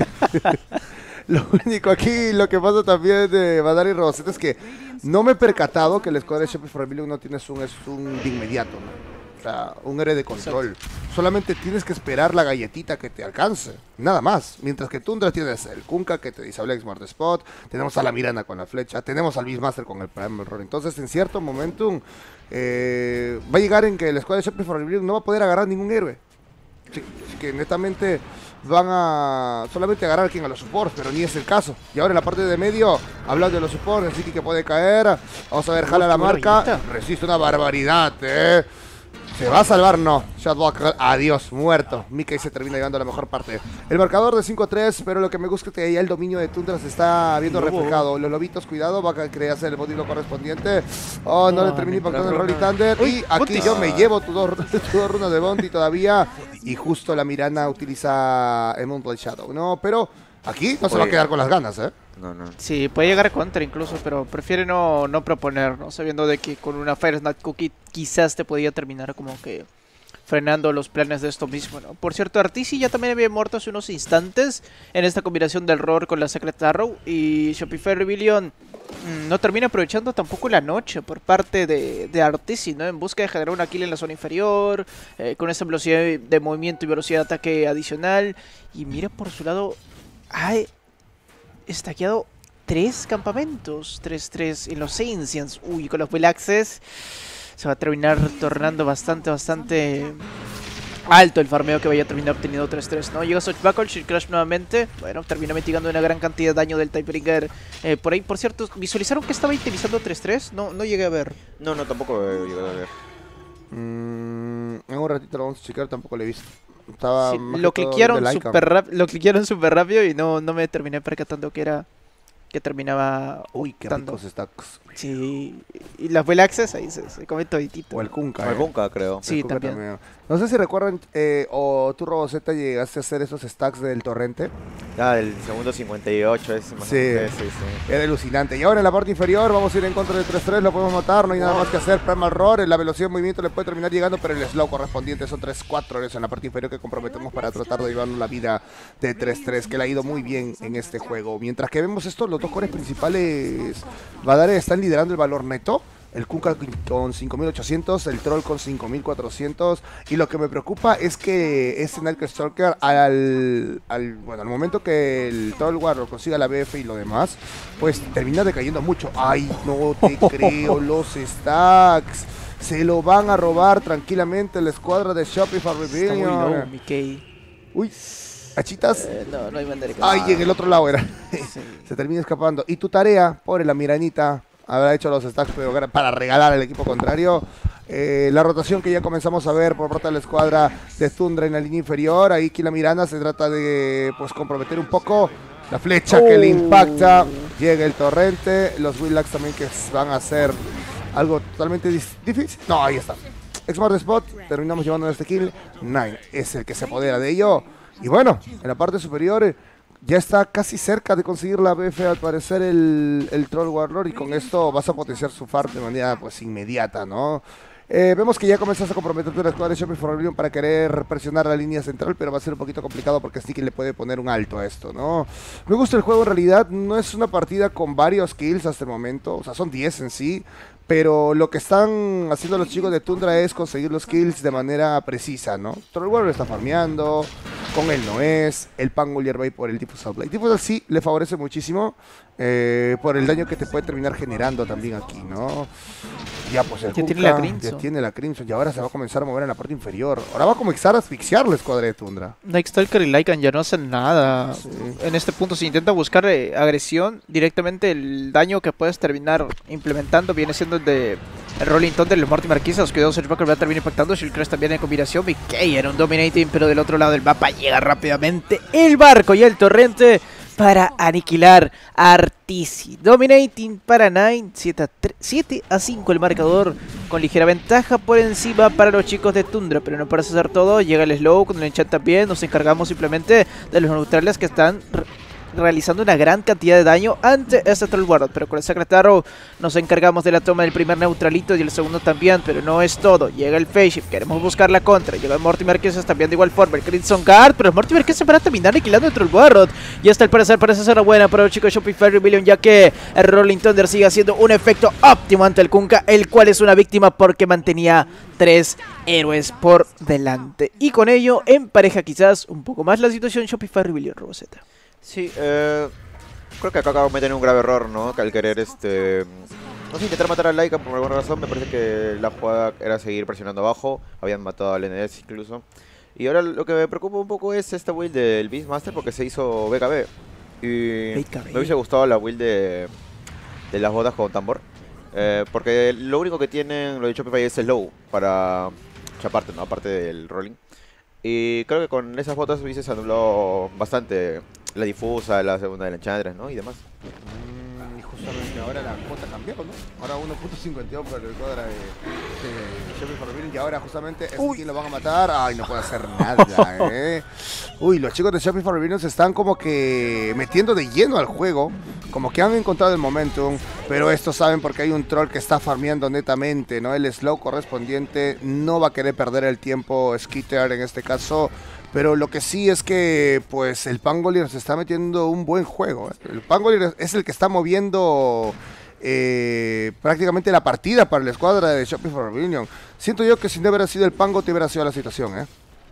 [SPEAKER 3] Lo único aquí, lo que pasa también de Madara y Roboceta es que no me he percatado que el escuadra de Shopee for Rebellion no tienes un de inmediato, ¿no? O sea, un héroe de control. Solamente tienes que esperar la galletita que te alcance, nada más. Mientras que Tundra tienes el Kunkka que te disable Smart Spot, tenemos a la Mirana con la flecha, tenemos al Beastmaster con el Primal Error. Entonces, en cierto momentum, va a llegar en que el escuadra de Shopee for Rebellion no va a poder agarrar ningún héroe. Sí, que netamente van a solamente agarrar a los supports, pero ni es el caso. Y ahora en la parte de medio, hablando de los supports, así que puede caer. Vamos a ver, jala la marca. Resiste una barbaridad, ¿Se va a salvar? No. Shotblock, adiós, muerto. Mickey se termina llevando a la mejor parte. El marcador de 5-3, pero lo que me gusta es que ya el dominio de Tundra se está viendo reflejado. Los lobitos, cuidado, va a querer hacer el body lo correspondiente. Oh, no le termina impactando el Rolling Thunder. Y aquí yo me llevo tu dos runas de Bounty todavía. Y justo la Mirana utiliza el Moonlight Shadow, ¿no? Pero aquí no se va a quedar con las ganas,
[SPEAKER 2] No.
[SPEAKER 1] Sí, puede llegar a contra incluso, pero prefiere no proponer, ¿no? Sabiendo de que con una Fire Snap Cookie quizás te podía terminar como que frenando los planes de esto mismo, ¿no? Por cierto, Arteezy ya también había muerto hace unos instantes en esta combinación del Roar con la Sacred Arrow, y Shopify Rebellion no termina aprovechando tampoco la noche por parte de Arteezy, ¿no? En busca de generar una kill en la zona inferior, con esa velocidad de movimiento y velocidad de ataque adicional. Y mira por su lado, hay estaqueado 3 campamentos, 3-3 en los Ancients. Uy, con los Will Access se va a terminar tornando bastante alto el farmeo que vaya a terminar obteniendo 3-3, ¿no? Llega Switchbuckle, Shield Crash nuevamente. Bueno, termina mitigando una gran cantidad de daño del Typebringer. Por ahí, por cierto, ¿visualizaron que estaba itemizando 3-3? No llegué a ver.
[SPEAKER 2] No, tampoco llegué a ver.
[SPEAKER 3] En un ratito lo vamos a checar, tampoco lo he visto. Estaba
[SPEAKER 1] sí, lo cliquearon súper rápido y no me terminé percatando que terminaba.
[SPEAKER 3] Uy, qué ricos stacks.
[SPEAKER 1] Sí, y las Well Access ahí se come toditito.
[SPEAKER 3] O el Kunkka.
[SPEAKER 2] O el Kunkka, creo.
[SPEAKER 1] Sí,
[SPEAKER 3] Kunkka
[SPEAKER 1] también.
[SPEAKER 3] No sé si recuerdan, o tú, Roboceta, llegaste a hacer esos stacks del torrente.
[SPEAKER 2] El segundo 58 es más
[SPEAKER 3] sí.
[SPEAKER 2] Sí.
[SPEAKER 3] Era alucinante. Y ahora en la parte inferior vamos a ir en contra del 3-3, lo podemos matar, no hay nada más que hacer. Primal Roar, la velocidad de movimiento le puede terminar llegando, pero el slow correspondiente son 3-4 eso en la parte inferior que comprometemos para tratar de llevarnos la vida de 3-3, que le ha ido muy bien en este juego. Mientras que vemos esto, los dos cores principales Vadare están liderando el valor neto. El Kunkka con 5800, el Troll con 5400. Y lo que me preocupa es que este Nightstalker al momento que el Troll Warrior consiga la BF y lo demás, pues termina decayendo mucho. Ay, no te creo, los stacks. Se lo van a robar tranquilamente la escuadra de Shopify Rebellion.
[SPEAKER 1] Está muy low, Mickey.
[SPEAKER 3] Uy, achitas.
[SPEAKER 1] No hay manera.
[SPEAKER 3] Ay, en el otro lado era.
[SPEAKER 1] Sí.
[SPEAKER 3] Se termina escapando. Y tu tarea, pobre la Miranita, habrá hecho los stacks pero para regalar al equipo contrario. La rotación que ya comenzamos a ver por parte de la escuadra de Tundra en la línea inferior. Ahí que la Mirana se trata de comprometer un poco. La flecha que le impacta. Llega el torrente. Los Willax también que van a hacer algo totalmente difícil. No, ahí está. Smart Spot. Terminamos llevando este kill. Nine es el que se apodera de ello. Y bueno, en la parte superior ya está casi cerca de conseguir la BF al parecer el Troll Warlord, y con esto vas a potenciar su farm de manera inmediata, ¿no? Vemos que ya comienzas a comprometerte la escuadra de Shopify for Rebellion para querer presionar la línea central, pero va a ser un poquito complicado porque Sticky le puede poner un alto a esto, ¿no? Me gusta el juego en realidad, no es una partida con varios kills hasta el momento, o sea, son 10 en sí, pero lo que están haciendo los chicos de Tundra es conseguir los kills de manera precisa, ¿no? Troll Warrior está farmeando, con él no es, el Pangolier va por el Diffusal Blade. Diffusal sí le favorece muchísimo por el daño que te puede terminar generando también aquí, ¿no? Ya pues el Kunkka ya tiene la Crimson y ahora se va a comenzar a mover en la parte inferior. Ahora va a comenzar a asfixiar la escuadra de Tundra.
[SPEAKER 1] Nightstalker y Lycan ya no hacen nada. Sí. En este punto se intenta buscar agresión. Directamente el daño que puedes terminar implementando viene siendo el de el Rolling Thunder, el Morty Marquisa. Los cuidados del Switchbuckle va a terminar impactando. Shield Crash también en combinación. BK era un dominating, pero del otro lado del mapa llega rápidamente el barco y el torrente para aniquilar a Arteezy. Dominating para Nine, 7-5 el marcador, con ligera ventaja por encima para los chicos de Tundra, pero no parece ser todo. Llega el slow con el enchant también. Nos encargamos simplemente de los neutrales que están realizando una gran cantidad de daño ante este Troll Warlord, pero con el Sacred Arrow nos encargamos de la toma del primer neutralito y el segundo también, pero no es todo. Llega el Phase Shift, queremos buscar la contra, llega el Mortimer Kisses también de igual forma, el Crimson Guard, pero el Mortimer Kisses para terminar aniquilando el Troll Warlord, y hasta el parecer parece ser buena para los chicos de Shopify Rebellion, ya que el Rolling Thunder sigue haciendo un efecto óptimo ante el Kunkka, el cual es una víctima porque mantenía 3 héroes por delante, y con ello empareja quizás un poco más la situación Shopify Rebellion, Roboceta.
[SPEAKER 2] Sí, creo que acá acabo de meter un grave error, ¿no? Que al querer, no sé, intentar matar a Laika por alguna razón, me parece que la jugada era seguir presionando abajo, habían matado al NS incluso. Y ahora lo que me preocupa un poco es esta build del Beastmaster porque se hizo BKB. Y me hubiese gustado la build de las botas con tambor. Porque lo único que tienen lo de Shopify es slow para chaparte, ¿no? Aparte del rolling. Y creo que con esas botas hubieses anulado bastante la difusa, la segunda de la Enchantress, ¿no? Y demás.
[SPEAKER 3] Y justamente ahora la cuota cambió, ¿no? Ahora 1.52 por el cuadra de Shopify Rebellion y ahora justamente es quien lo van a matar. Ay, no puede hacer nada, Uy, los chicos de Shopify Rebellion se están como que metiendo de lleno al juego. Como que han encontrado el momentum, pero estos saben porque hay un troll que está farmeando netamente, ¿no? El slow correspondiente no va a querer perder el tiempo Skitter en este caso. Pero lo que sí es que pues el Pangolier se está metiendo un buen juego. El Pangolier es el que está moviendo prácticamente la partida para la escuadra de Shopify Rebellion. Siento yo que si no hubiera sido el Pango, te hubiera sido la situación,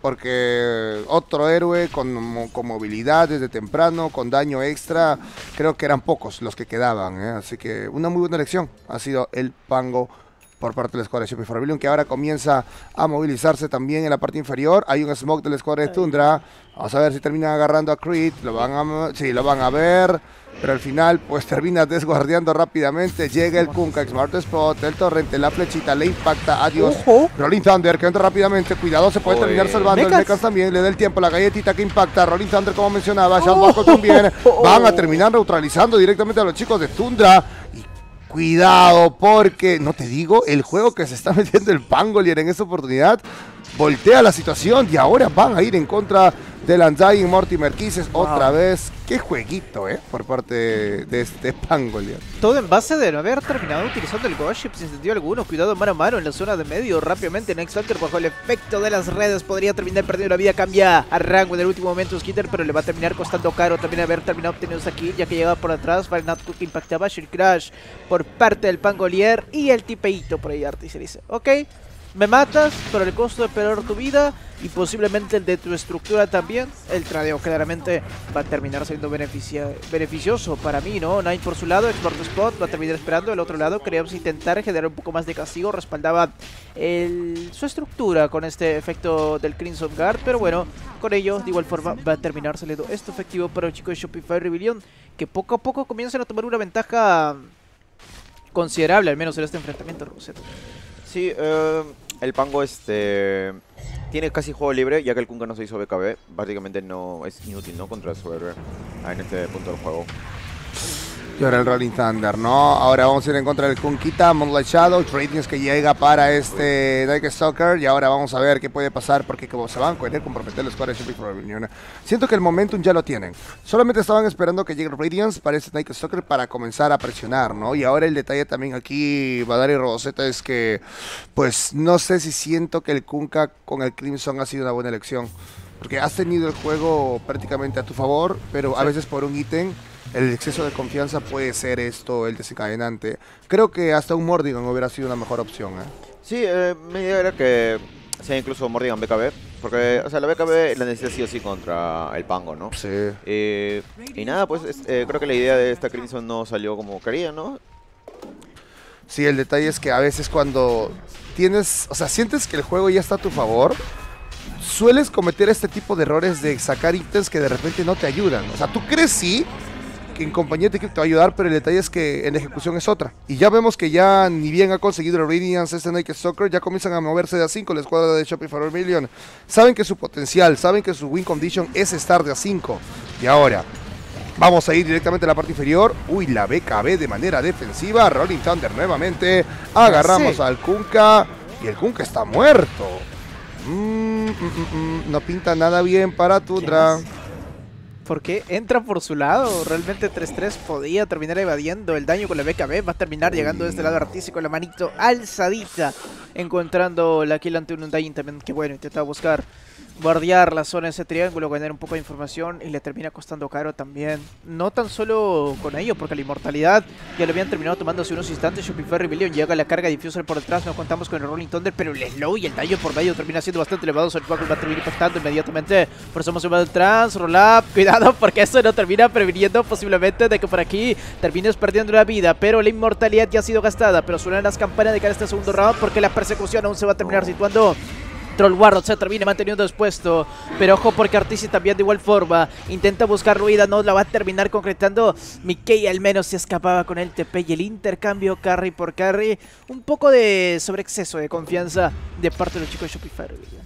[SPEAKER 3] porque otro héroe con movilidad desde temprano, con daño extra, creo que eran pocos los que quedaban, así que una muy buena elección ha sido el Pango por parte de la escuadra de Shopify Rebellion, que ahora comienza a movilizarse también en la parte inferior. Hay un smoke de la escuadra de Tundra. Vamos a ver si terminan agarrando a Creed. Lo van a ver. Pero al final, pues termina desguardeando rápidamente. Llega el Kunkka, Smart Spot, el torrente, la flechita, le impacta. Adiós. Rolling Thunder que entra rápidamente. Cuidado, se puede terminar salvando. El Mechas también le da el tiempo. La galletita que impacta. Rolling Thunder, como mencionaba. Shadow también. Van a terminar neutralizando directamente a los chicos de Tundra. Y cuidado, porque, no te digo, el juego que se está metiendo el Pangolier en esta oportunidad voltea la situación y ahora van a ir en contra del Undying Mortimer Kisses otra vez. Qué jueguito, por parte de este Pangolier.
[SPEAKER 1] Todo en base de no haber terminado utilizando el Ghost Ship sin sentido alguno. Cuidado mano a mano en la zona de medio. Rápidamente Next Stalker bajo el efecto de las redes podría terminar perdiendo la vida. Cambia a rango en el último momento Skitter, pero le va a terminar costando caro también haber terminado obteniendo aquí, ya que llegaba por atrás. Fire Not Cook impactaba Shield Crash por parte del Pangolier y el tipeito por ahí Arteezy dice, ok, me matas, pero el costo de perder tu vida y posiblemente el de tu estructura también. El tradeo claramente va a terminar siendo beneficioso para mí, ¿no? Nine por su lado, Export Spot va a terminar esperando. El otro lado queríamos intentar generar un poco más de castigo. Respaldaba su estructura con este efecto del Crimson Guard, pero bueno, con ello de igual forma va a terminar saliendo esto efectivo para los chicos de Shopify Rebellion, que poco a poco comienzan a tomar una ventaja considerable, al menos en este enfrentamiento, Rosetta.
[SPEAKER 2] Sí, el Pango tiene casi juego libre, ya que el Kunkka no se hizo BKB. Básicamente no es inútil, ¿no? Contra su héroe en este punto del juego.
[SPEAKER 3] Y ahora el Rolling Thunder, ¿no? Ahora vamos a ir en contra del Kunkita, Moonlight Shadow, Radiance que llega para Night Stalker. Y ahora vamos a ver qué puede pasar, porque como se van a querer comprometer los jugadores de Shopify Rebellion. Siento que el momentum ya lo tienen. Solamente estaban esperando que llegue Radiance para Night Stalker para comenzar a presionar, ¿no? Y ahora el detalle también aquí, Badari y Roboceta, es que, pues, no sé si siento que el Kunkka con el Crimson ha sido una buena elección. Porque has tenido el juego prácticamente a tu favor, pero a veces por un ítem el exceso de confianza puede ser esto el desencadenante. Creo que hasta un Mordigan hubiera sido una mejor opción,
[SPEAKER 2] Sí, mi idea era que sea incluso Mordigan BKB, porque, o sea, la BKB la necesita sí o sí contra el Pango, ¿no?
[SPEAKER 3] Sí.
[SPEAKER 2] Y nada, pues creo que la idea de esta Crimson no salió como quería, ¿no?
[SPEAKER 3] Sí, el detalle es que a veces cuando tienes, o sea, sientes que el juego ya está a tu favor, sueles cometer este tipo de errores de sacar ítems que de repente no te ayudan. O sea, tú crees sí que en compañía de equipo te va a ayudar, pero el detalle es que en ejecución es otra. Y ya vemos que ya ni bien ha conseguido el Radiance Naked Stalker, ya comienzan a moverse de A5 la escuadra de Shopify Rebellion. Saben que su potencial, saben que su win condition es estar de A5. Y ahora Vamos a ir directamente a la parte inferior. Uy, la BKB de manera defensiva. Rolling Thunder nuevamente. Agarramos al Kunkka. Y el Kunkka está muerto. No pinta nada bien para Tundra.
[SPEAKER 1] Porque entra por su lado. Realmente 3-3 podía terminar evadiendo el daño con la BKB. Va a terminar llegando de este lado Artizi con la manito alzadita. Encontrando la kill ante un Undying también. Que bueno, intentaba buscar guardiar la zona de ese triángulo, ganar un poco de información y le termina costando caro también. No tan solo con ello, porque la inmortalidad ya lo habían terminado tomando hace unos instantes. Shopify Rebellion llega a la carga Diffuser por detrás, no contamos con el Rolling Thunder, pero el slow y el daño por medio termina siendo bastante elevado. El Buckle va a terminar impactando inmediatamente. Forzamos el trans, roll up, cuidado porque eso no termina previniendo posiblemente de que por aquí termines perdiendo la vida, pero la inmortalidad ya ha sido gastada, pero suenan las campanas de cara a este segundo round porque la persecución aún se va a terminar situando. Troll Warrior se termina manteniendo expuesto, pero ojo porque Artizi también de igual forma intenta buscar ruida, no la va a terminar concretando. Mickey al menos se escapaba con el TP y el intercambio carry por carry. Un poco de sobreexceso de confianza de parte de los chicos de Shopify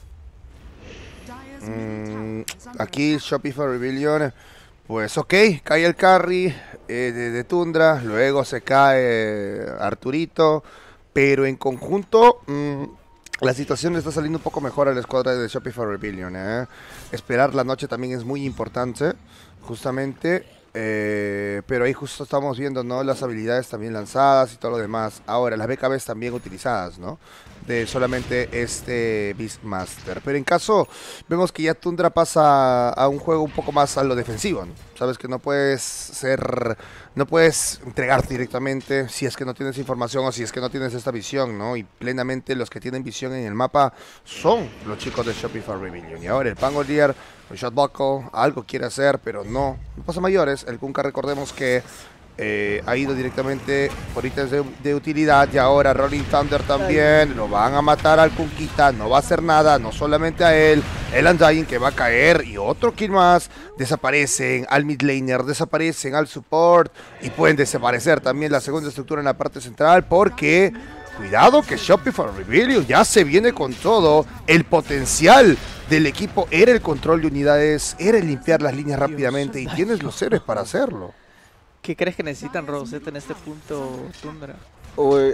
[SPEAKER 1] Rebellion.
[SPEAKER 3] Aquí Shopify Rebellion, pues ok, cae el carry de Tundra, luego se cae Arturito, pero en conjunto... la situación está saliendo un poco mejor a la escuadra de Shopify Rebellion. Esperar la noche también es muy importante, justamente. Pero ahí justo estamos viendo, ¿no? Las habilidades también lanzadas y todo lo demás. Ahora, las BKBs también utilizadas, ¿no? De solamente este Beastmaster. Pero en caso, vemos que ya Tundra pasa a un juego un poco más a lo defensivo, ¿no? Sabes que no puedes entregarte directamente si es que no tienes información o si es que no tienes esta visión, ¿no? Y plenamente los que tienen visión en el mapa son los chicos de Shopify Rebellion. Y ahora el Pangolier, el Shotbuckle, algo quiere hacer, pero no pasa mayores. El Kunkka, recordemos que ha ido directamente por ítems de utilidad y ahora Rolling Thunder también. Lo van a matar al Kunkita, no va a hacer nada, no solamente a él, el Undying que va a caer y otro kill más. Desaparecen al mid laner, desaparecen al support y pueden desaparecer también la segunda estructura en la parte central porque... cuidado que Shopify Rebellion ya se viene con todo. El potencial del equipo era el control de unidades, era el limpiar las líneas rápidamente y tienes los héroes para hacerlo.
[SPEAKER 1] ¿Qué crees que necesitan Rosetta en este punto, Tundra?
[SPEAKER 2] Uy,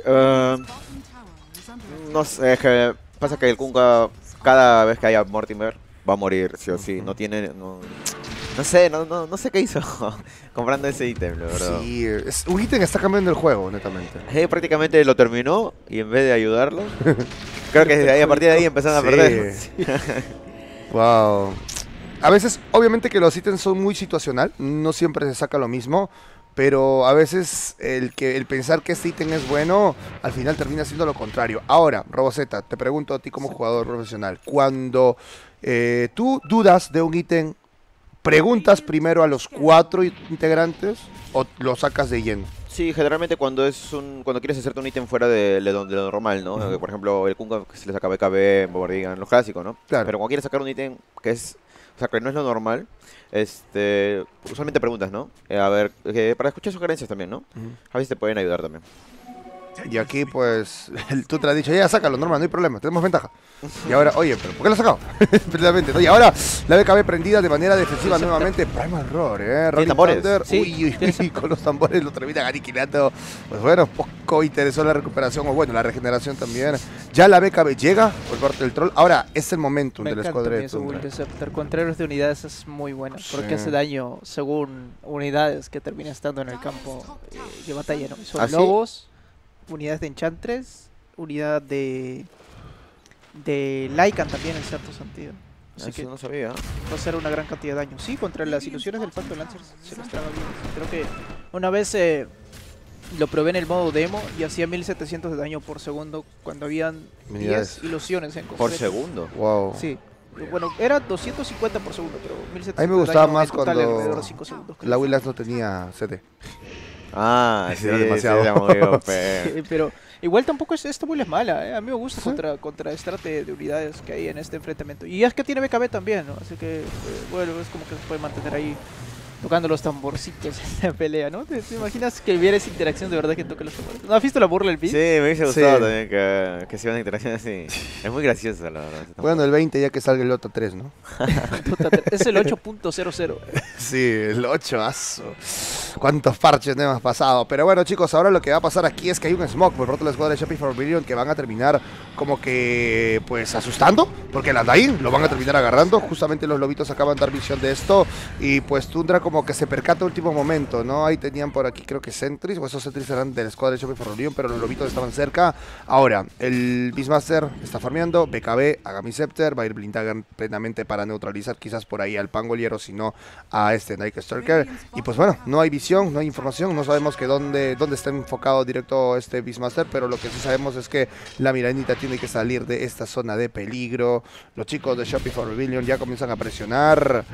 [SPEAKER 2] no sé, es que pasa que el Kunkka cada vez que haya Mortimer va a morir, sí o sí. No tiene... No sé qué hizo comprando ese ítem, la verdad.
[SPEAKER 3] Sí, un ítem que está cambiando el juego, netamente.
[SPEAKER 2] Prácticamente lo terminó y en vez de ayudarlo, creo que desde ahí, a partir de ahí empezaron a perder.
[SPEAKER 3] Sí. Wow. A veces, obviamente que los ítems son muy situacional, no siempre se saca lo mismo, pero a veces el pensar que este ítem es bueno, al final termina siendo lo contrario. Ahora, Roboceta, te pregunto a ti como jugador profesional, cuando tú dudas de un ítem, ¿preguntas primero a los 4 integrantes o lo sacas de lleno?
[SPEAKER 2] Sí, generalmente cuando quieres hacerte un ítem fuera de lo normal, ¿no? Por ejemplo, el Kunkka se le saca BKB, Bombardigan, los clásicos, ¿no?
[SPEAKER 3] Claro.
[SPEAKER 2] Pero cuando quieres sacar un ítem que no es lo normal, usualmente preguntas, ¿no? A ver, para escuchar sugerencias también, ¿no? A veces te pueden ayudar también.
[SPEAKER 3] Y aquí, pues, tú te has dicho, ya, sácalo, normal, no hay problema, tenemos ventaja. Y ahora, oye, ¿pero por qué lo has sacado? Precisamente, ¿no? Y ahora, la BKB prendida de manera defensiva nuevamente. Primal Roar,
[SPEAKER 2] ¿Tiene tambores?
[SPEAKER 3] Thunder.
[SPEAKER 1] Sí,
[SPEAKER 3] Uy, con los tambores lo terminan aniquilando. Pues bueno, poco interesó la recuperación, o bueno, la regeneración también. Ya la BKB llega por parte del Troll. Ahora, es el momentum del escuadrón de Tundra.
[SPEAKER 1] Contra héroes de unidades es muy bueno, porque hace daño según unidades que termina estando en el campo de batalla, ¿no? Son lobos, unidades de Enchantress, unidad de Lycan también en cierto sentido. Así
[SPEAKER 2] Eso
[SPEAKER 1] que
[SPEAKER 2] no sabía.
[SPEAKER 1] va a ser una gran cantidad de daño. Sí, contra las ilusiones del Phantom Lancer se los traga bien. Creo que una vez lo probé en el modo demo y hacía 1700 de daño por segundo cuando habían
[SPEAKER 3] Unidades.
[SPEAKER 1] 10 ilusiones en
[SPEAKER 2] Por
[SPEAKER 1] concreto.
[SPEAKER 2] segundo.
[SPEAKER 3] Wow.
[SPEAKER 1] Sí. Bueno, era 250 por segundo, pero 1700
[SPEAKER 3] A mí me gustaba
[SPEAKER 1] de daño
[SPEAKER 3] más
[SPEAKER 1] en total
[SPEAKER 3] cuando
[SPEAKER 1] alrededor de 5 segundos, creo.
[SPEAKER 3] la Willas no tenía CD.
[SPEAKER 2] Ah,
[SPEAKER 3] Sí,
[SPEAKER 2] sí,
[SPEAKER 3] era demasiado.
[SPEAKER 2] sí, era muy OP.
[SPEAKER 1] Sí, pero igual tampoco esta build es mala, ¿eh? A mí me gusta
[SPEAKER 3] ¿Sí?
[SPEAKER 1] contra estrate de unidades que hay en este enfrentamiento. Y es que tiene BKB también, ¿no? Así que, bueno, es como que se puede mantener ahí tocando los tamborcitos en la pelea, ¿no? ¿Te imaginas que hubiera esa interacción de verdad que toque los tambores? ¿No has visto la burla del
[SPEAKER 2] Sí,
[SPEAKER 1] beat?
[SPEAKER 2] me hubiese gustado
[SPEAKER 3] Sí.
[SPEAKER 2] también que se iban a interacción así. Es muy gracioso, la verdad.
[SPEAKER 3] Bueno, el 20 ya que salga el Lota 3, ¿no?
[SPEAKER 1] Es el 8.00.
[SPEAKER 3] Sí, el 8, aso. Cuántos parches no hemos pasado. Pero bueno, chicos, ahora lo que va a pasar aquí es que hay un smoke por parte de la escuadra de Shopify Billion que van a terminar como que, pues, asustando. Porque el Andain lo van a terminar agarrando. Justamente los lobitos acaban de dar visión de esto. Y pues Tundra como que se percata a último momento, ¿no? Ahí tenían por aquí, creo que Sentries. O esos Sentries eran de la escuadra de Shopify Billion, pero los lobitos estaban cerca. Ahora, el Beastmaster está farmeando. BKB, Agami Scepter. Va a ir Blindagan plenamente para neutralizar quizás por ahí al Pangolier o si no a este Nike Stalker. Y pues bueno, no hay visión, no hay información, no sabemos que dónde está enfocado directo este Beastmaster, pero lo que sí sabemos es que la Miranita tiene que salir de esta zona de peligro. Los chicos de Shopify Rebellion ya comienzan a presionar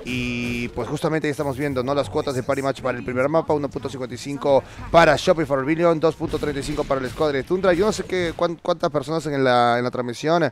[SPEAKER 3] y pues justamente ya estamos viendo, ¿no? Las cuotas de Party Match para el primer mapa, 1.55 para Shopify Rebellion, 2.35 para el escuadra de Tundra. Yo no sé cuántas personas en la transmisión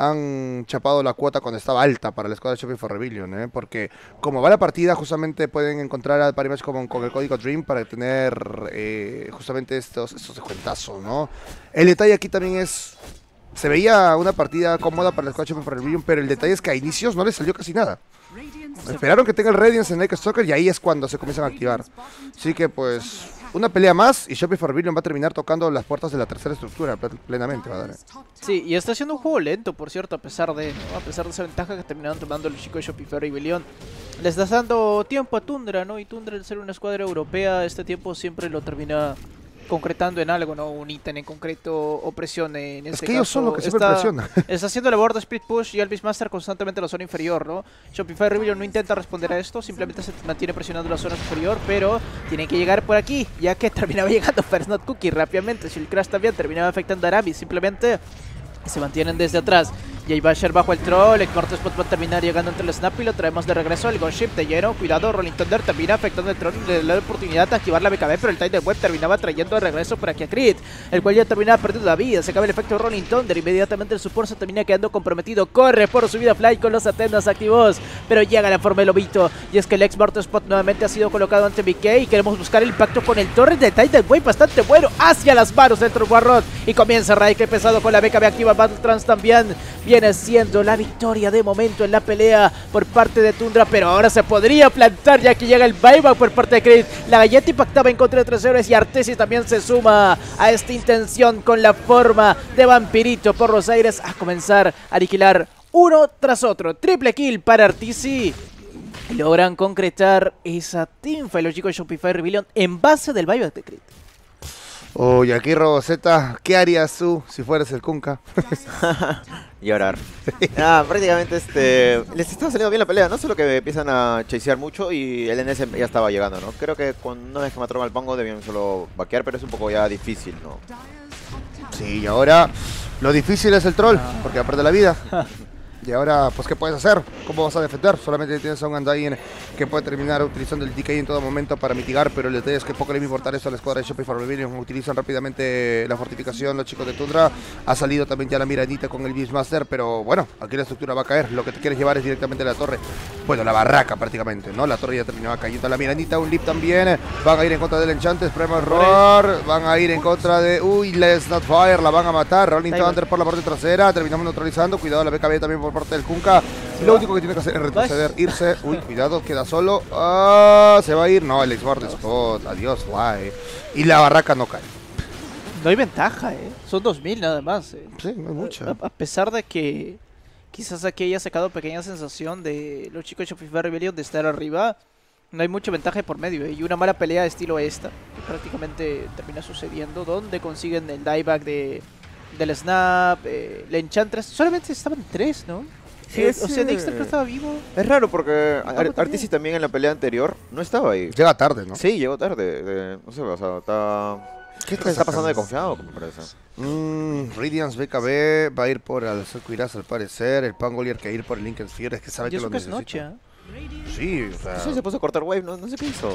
[SPEAKER 3] han chapado la cuota cuando estaba alta para el escuadra de Shopify Rebellion, ¿eh? Porque como va la partida, justamente pueden encontrar al Party Match con el código DREAM para tener justamente estos descuentazos, ¿no? El detalle aquí también es, se veía una partida cómoda para el escuadra de Shopify Rebellion, pero el detalle es que a inicios no les salió casi nada. Esperaron que tenga el Radiance en Naked Stalker y ahí es cuando se comienzan a activar. Así que pues una pelea más y Shopify Rebellion va a terminar tocando las puertas de la tercera estructura plenamente, va a dar.
[SPEAKER 1] Sí, y está siendo un juego lento, por cierto, a pesar de esa ventaja que terminaron tomando los chicos de Shopify Rebellion. Le estás dando tiempo a Tundra, ¿no? Y Tundra, al ser una escuadra europea, este tiempo siempre lo termina concretando en algo, ¿no? Un ítem en concreto o presión en
[SPEAKER 3] Es
[SPEAKER 1] este
[SPEAKER 3] que ellos
[SPEAKER 1] caso.
[SPEAKER 3] son los que siempre presionan.
[SPEAKER 1] Está haciendo la labor de split push y el Beastmaster constantemente en la zona inferior, ¿no? Shopify Rebellion no intenta responder a esto, simplemente se mantiene presionando la zona superior, pero tiene que llegar por aquí, ya que terminaba llegando First Not Cookie rápidamente. Si el Crash también terminaba afectando a Aramis, simplemente se mantienen desde atrás. Y ahí va Sher bajo el troll, el Mortal Spot va a terminar llegando entre el Snap y lo traemos de regreso al Gunship de lleno. Cuidado, Rolling Thunder termina afectando el troll y le da la oportunidad de activar la BKB, pero el Tide Web terminaba trayendo de regreso por aquí a Creed, el cual ya terminaba perdiendo la vida. Se acaba el efecto de Rolling Thunder, inmediatamente el support se termina quedando comprometido. Corre por su vida Fly con los Atenas activos, pero llega la forma de lobito. Y es que el ex Mortal Spot nuevamente ha sido colocado ante BK y queremos buscar el impacto con el torre de Tide Web bastante bueno hacia las manos dentro del Warrod. Y comienza Raike pesado con la BKB activa. Battle Trans también viene siendo la victoria de momento en la pelea por parte de Tundra, pero ahora se podría plantar ya que llega el buyback por parte de Creed. La galleta impactaba en contra de 3 héroes y Artesis también se suma a esta intención con la forma de vampirito por los aires a comenzar a aniquilar uno tras otro. Triple kill para Artisi. Logran concretar esa teamfight los chicos de Shopify Rebellion en base del buyback de Creed.
[SPEAKER 3] Oye, aquí Roboceta, ¿qué harías tú si fueras el Kunkka?
[SPEAKER 2] Llorar. Prácticamente les estaba saliendo bien la pelea, no solo que empiezan a chasear mucho y el NS ya estaba llegando, ¿no? Creo que una vez que mataron al Pango debían solo vaquear, pero es un poco ya difícil, ¿no?
[SPEAKER 3] Sí, y ahora lo difícil es el troll, porque aparte la vida. Y ahora, pues, ¿qué puedes hacer? ¿Cómo vas a defender? Solamente tienes a un Undying que puede terminar utilizando el DK en todo momento para mitigar, pero el detalle es que poco le va a importar esto a la escuadra de Shopify Rebellion. Utilizan rápidamente la fortificación los chicos de Tundra. Ha salido también ya la miradita con el Beastmaster, pero bueno, aquí la estructura va a caer. Lo que te quieres llevar es directamente la torre. Bueno, la barraca prácticamente, ¿no? La torre ya terminaba cayendo. La miradita, un leap también. Van a ir en contra del Enchantes, Primo Roar. Van a ir en contra de... Uy, Let's Not Fire, la van a matar. Rolling Thunder por la parte trasera. Terminamos neutralizando. Cuidado la BKB también por parte del Kunkka. Lo único que tiene que hacer es retroceder, irse. Uy, cuidado, queda solo. Se va a ir. No, el X-Board Spot. Adiós, fly. Y la barraca no cae.
[SPEAKER 1] No hay ventaja, son 2000 nada más.
[SPEAKER 3] Sí, no hay mucha.
[SPEAKER 1] A pesar de que quizás aquí haya sacado pequeña sensación de los chicos de Shopify Rebellion de estar arriba, no hay mucha ventaja por medio. Y una mala pelea de estilo esta, que prácticamente termina sucediendo, donde consiguen el dieback del Snap, el Enchantress. Solamente estaban 3, ¿no?
[SPEAKER 2] Sí,
[SPEAKER 1] O sea, Dexter no estaba vivo.
[SPEAKER 2] Es raro porque
[SPEAKER 1] también.
[SPEAKER 2] Artisi también en la pelea anterior no estaba ahí.
[SPEAKER 3] Llega tarde, ¿no?
[SPEAKER 2] Sí, llegó tarde. No sé, o sea,
[SPEAKER 3] ¿Qué
[SPEAKER 2] está pasando de confiado, me parece.
[SPEAKER 3] Radiance BKB va a ir por el Cuiraz al parecer. El Pangolier que va a ir por el Lincoln Sphere. Es que sabe
[SPEAKER 1] Y
[SPEAKER 3] que
[SPEAKER 1] eso
[SPEAKER 3] lo
[SPEAKER 1] que es
[SPEAKER 3] necesita.
[SPEAKER 1] noche,
[SPEAKER 3] Sí, o sea,
[SPEAKER 2] Sí, se puso a cortar wave, no sé qué hizo.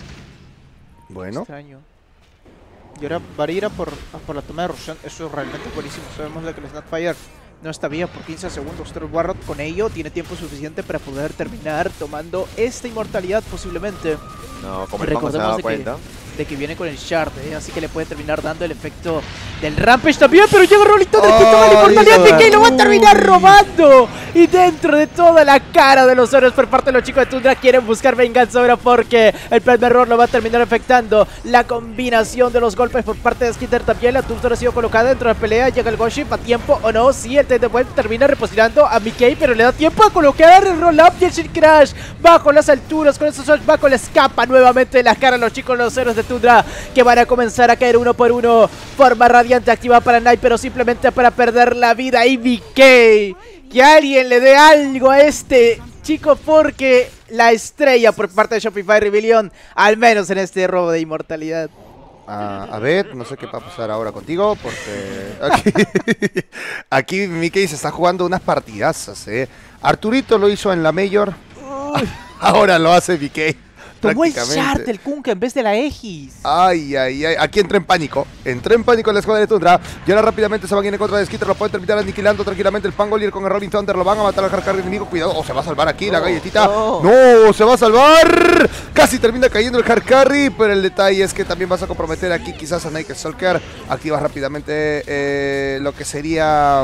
[SPEAKER 3] bueno.
[SPEAKER 1] extraño. Y ahora va a ir por la toma de Roshan. Eso es realmente buenísimo. Sabemos de que el Snapfire no está bien por 15 segundos. Troll Warrot con ello tiene tiempo suficiente para poder terminar tomando esta inmortalidad posiblemente.
[SPEAKER 2] No, como el Pango se da cuenta.
[SPEAKER 1] De que viene con el Shard, así que le puede terminar dando el efecto del Rampage también, pero llega Rolito del que toma la inmortalidad y lo va a terminar robando. Y dentro de toda la cara de los héroes por parte de los chicos de Tundra quieren buscar venganza ahora porque el primer error lo va a terminar afectando. La combinación de los golpes por parte de Skitter también, la Tundra ha sido colocada dentro de la pelea, llega el Goship a tiempo o no, sí, el Tide Web termina reposicionando a Mickey, pero le da tiempo a colocar el roll up y el Shield Crash bajo las alturas, con esos bajo le escapa nuevamente de la cara a los chicos, los héroes de Tundra, que van a comenzar a caer uno por uno. Forma radiante activa para Knight, pero simplemente para perder la vida. Y BK, que alguien le dé algo a este chico, porque la estrella por parte de Shopify Rebellion, al menos en este robo de inmortalidad.
[SPEAKER 3] A ver, no sé qué va a pasar ahora contigo, porque aquí Mickey se está jugando unas partidazas, Arturito lo hizo en la Major, ahora lo hace Mickey.
[SPEAKER 1] Tomó el Shard del Kunkka en vez de la Aegis.
[SPEAKER 3] Ay, ay, ay. Aquí entró en pánico. Entró en pánico la escuadra de Tundra. Y ahora rápidamente se van a ir en contra de Skitter. Lo pueden terminar aniquilando tranquilamente el Pangolier con el Rolling Thunder. Lo van a matar al Hardcore enemigo. Cuidado. Oh, se va a salvar aquí la galletita. No, se va a salvar. Casi termina cayendo el Hardcarry. Pero el detalle es que también vas a comprometer aquí quizás a Naked Stalker. Activas rápidamente lo que sería...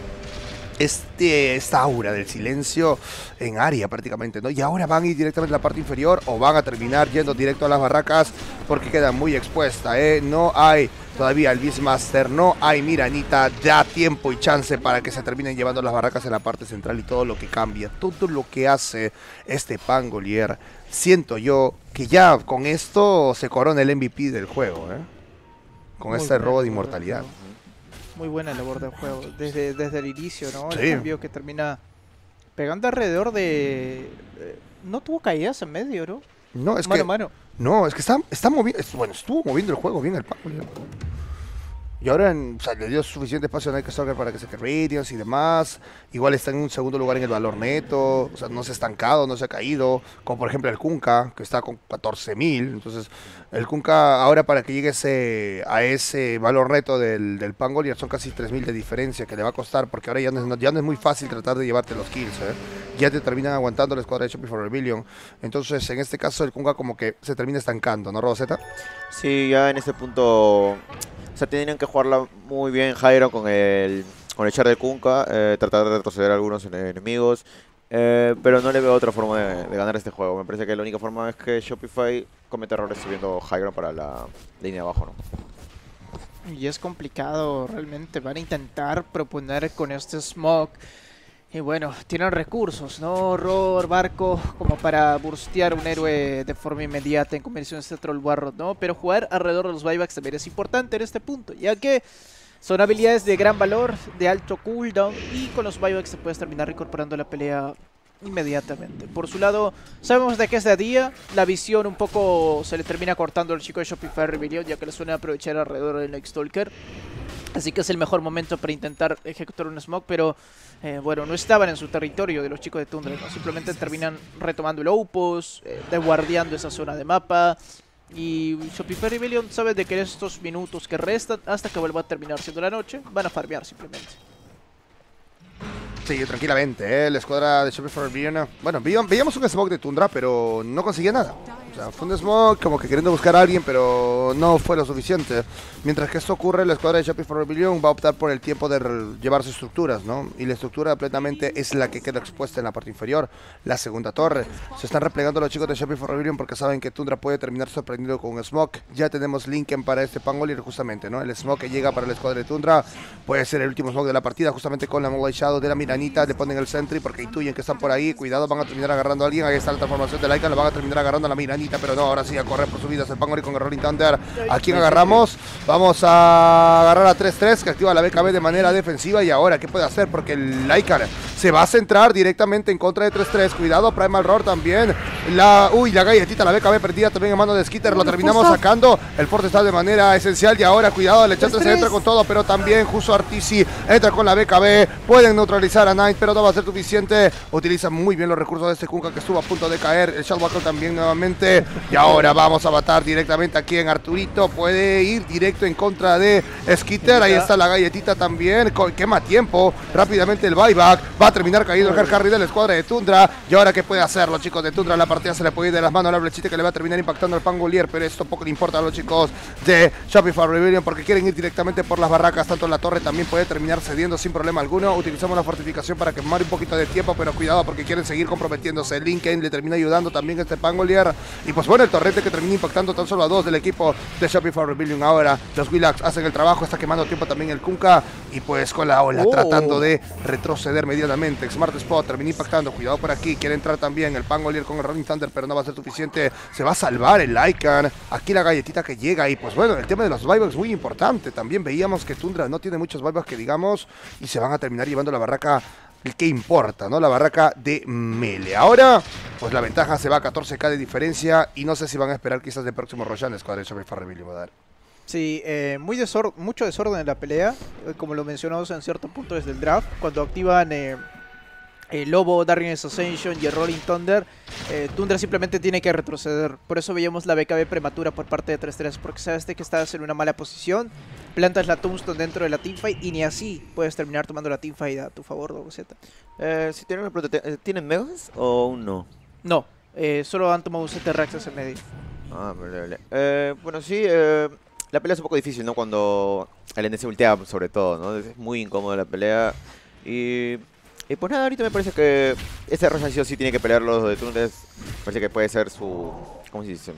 [SPEAKER 3] esta aura del silencio en área prácticamente, ¿no? Y ahora van a ir directamente a la parte inferior o van a terminar yendo directo a las barracas porque quedan muy expuestas, No hay todavía el Beastmaster, no hay Miranita, da tiempo y chance para que se terminen llevando las barracas en la parte central y todo lo que cambia, todo lo que hace este Pangolier. Siento yo que ya con esto se corona el MVP del juego, Con este robo de inmortalidad.
[SPEAKER 1] Muy buena labor del juego, desde el inicio, ¿no?
[SPEAKER 3] Sí.
[SPEAKER 1] El cambio que termina pegando alrededor de... no tuvo caídas en medio, ¿no?
[SPEAKER 3] No, es
[SPEAKER 1] mano
[SPEAKER 3] que...
[SPEAKER 1] a mano.
[SPEAKER 3] No, es que está moviendo... Bueno, estuvo moviendo el juego bien el Paco. Y ahora o sea, le dio suficiente espacio a Naked Stalker para que saque Radiance y demás. Igual está en un segundo lugar en el valor neto. O sea, no se ha estancado, no se ha caído. Como por ejemplo el Kunkka, que está con 14.000. Entonces, el Kunkka ahora para que llegue a ese valor neto del Pangolier son casi 3.000 de diferencia que le va a costar. Porque ahora ya no es muy fácil tratar de llevarte los kills, Ya te terminan aguantando la escuadra de Shopify Rebellion. Entonces, en este caso, el Kunkka como que se termina estancando, ¿no, Roboceta?
[SPEAKER 2] Sí, ya en este punto... O sea, tienen que jugarla muy bien Jairo con el Shard de Kunkka, tratar de retroceder a algunos enemigos, pero no le veo otra forma de ganar este juego. Me parece que la única forma es que Shopify cometa errores subiendo Jairo para la línea de abajo, ¿no?
[SPEAKER 1] Y es complicado realmente, van a intentar proponer con este Smoke. Y bueno, tienen recursos, ¿no? Roar, Barco, como para burstear un héroe de forma inmediata en conversiones de Troll Warrot, ¿no? Pero jugar alrededor de los buybacks también es importante en este punto, ya que son habilidades de gran valor, de alto cooldown, y con los buybacks te puedes terminar incorporando la pelea inmediatamente. Por su lado, sabemos de que es de día, la visión un poco se le termina cortando al chico de Shopify Rebellion, ya que le suele aprovechar alrededor del Night Stalker. Así que es el mejor momento para intentar ejecutar un smoke, pero bueno, no estaban en su territorio de los chicos de Tundra, ¿no? Simplemente terminan retomando el outpost, desguardiando esa zona de mapa. Y Shopify Rebellion sabe de que en estos minutos que restan, hasta que vuelva a terminar siendo la noche, van a farmear simplemente.
[SPEAKER 3] Sí, tranquilamente, la escuadra de Shopify Rebellion. Bueno, veíamos un smoke de Tundra, pero no conseguía nada. O sea, fue un smoke como que queriendo buscar a alguien, pero no fue lo suficiente. Mientras que esto ocurre, la escuadra de Shopify Rebellion va a optar por el tiempo de llevar sus estructuras, ¿no? Y la estructura plenamente es la que queda expuesta en la parte inferior, la segunda torre. Se están replegando los chicos de Shopify Rebellion porque saben que Tundra puede terminar sorprendido con un smoke. Ya tenemos Linken para este Pangolier justamente, ¿no? El smoke que llega para la escuadra de Tundra puede ser el último smoke de la partida, justamente con la Moonlight Shadow de la Miranita. Le ponen el sentry porque intuyen que están por ahí. Cuidado, van a terminar agarrando a alguien. Ahí está la transformación de Lycan, lo van a terminar agarrando a la Miranita, pero no, ahora sí a correr por su vida el Pangolier con el Rolling Thunder. ¿A quién agarramos? Vamos a agarrar a 3-3, que activa la BKB de manera defensiva. Y ahora, ¿qué puede hacer? Porque el Lycan se va a centrar directamente en contra de 3-3. Cuidado, Primal Roar también. La galletita, la BKB perdida también en mano de Skitter. Lo terminamos sacando. El Forte está de manera esencial. Y ahora, cuidado, el Enchantress se entra con todo, pero también justo Artisi entra con la BKB. Pueden neutralizar a Knight, pero no va a ser suficiente. Utiliza muy bien los recursos de este Kunkka que estuvo a punto de caer. El Shadowbuckle también nuevamente. Y ahora vamos a matar directamente aquí en Arturito. Puede ir directo en contra de Skitter. Ahí está la galletita también. Quema tiempo. Rápidamente el buyback. Va a terminar caído el hard carry de la escuadra de Tundra. Y ahora, ¿qué puede hacer los chicos de Tundra? La partida se le puede ir de las manos a la flechita que le va a terminar impactando al Pangolier. Pero esto poco le importa a los chicos de Shopify Rebellion porque quieren ir directamente por las barracas. Tanto la torre también puede terminar cediendo sin problema alguno. Utilizamos la fortificación para quemar un poquito de tiempo, pero cuidado porque quieren seguir comprometiéndose. Lincoln le termina ayudando también este Pangolier. Y pues bueno, el torrente que termina impactando tan solo a 2 del equipo de Shopify Rebellion. Ahora los Willax hacen el trabajo, está quemando tiempo también el Kunkka. Y pues con la ola tratando de retroceder medianamente. Smart Spot termina impactando. Cuidado por aquí, quiere entrar también el Pangolier con el Rolling Thunder, pero no va a ser suficiente. Se va a salvar el Lycan. Aquí la galletita que llega. Y pues bueno, el tema de los buybacks es muy importante. También veíamos que Tundra no tiene muchos buybacks que digamos, y se van a terminar llevando la barraca. El que importa, ¿no? La barraca de Mele. Ahora, pues la ventaja se va a 14k de diferencia. Y no sé si van a esperar quizás de próximo Roshan Squad de Shopify Rebellion va a dar.
[SPEAKER 1] Sí, mucho desorden en la pelea. Como lo mencionamos en cierto punto desde el draft. Cuando activan el Lobo, Darkness Ascension y el Rolling Thunder, Tundra simplemente tiene que retroceder. Por eso veíamos la BKB prematura por parte de 3-3, porque sabes que estás en una mala posición, plantas la Tombstone dentro de la teamfight y ni así puedes terminar tomando la teamfight a tu favor, Z.
[SPEAKER 2] Si tienen una pregunta, ¿tienen megas o aún no?
[SPEAKER 1] No, solo han tomado un set de Raxas en medio.
[SPEAKER 2] Ah, vale. Bueno, sí, la pelea es un poco difícil, ¿no? Cuando el NC ultea, sobre todo, ¿no? Es muy incómoda la pelea. Y pues nada, ahorita me parece que este Roshan sí tiene que pelear los de Tundra. Parece que puede ser su... ¿Cómo se dice?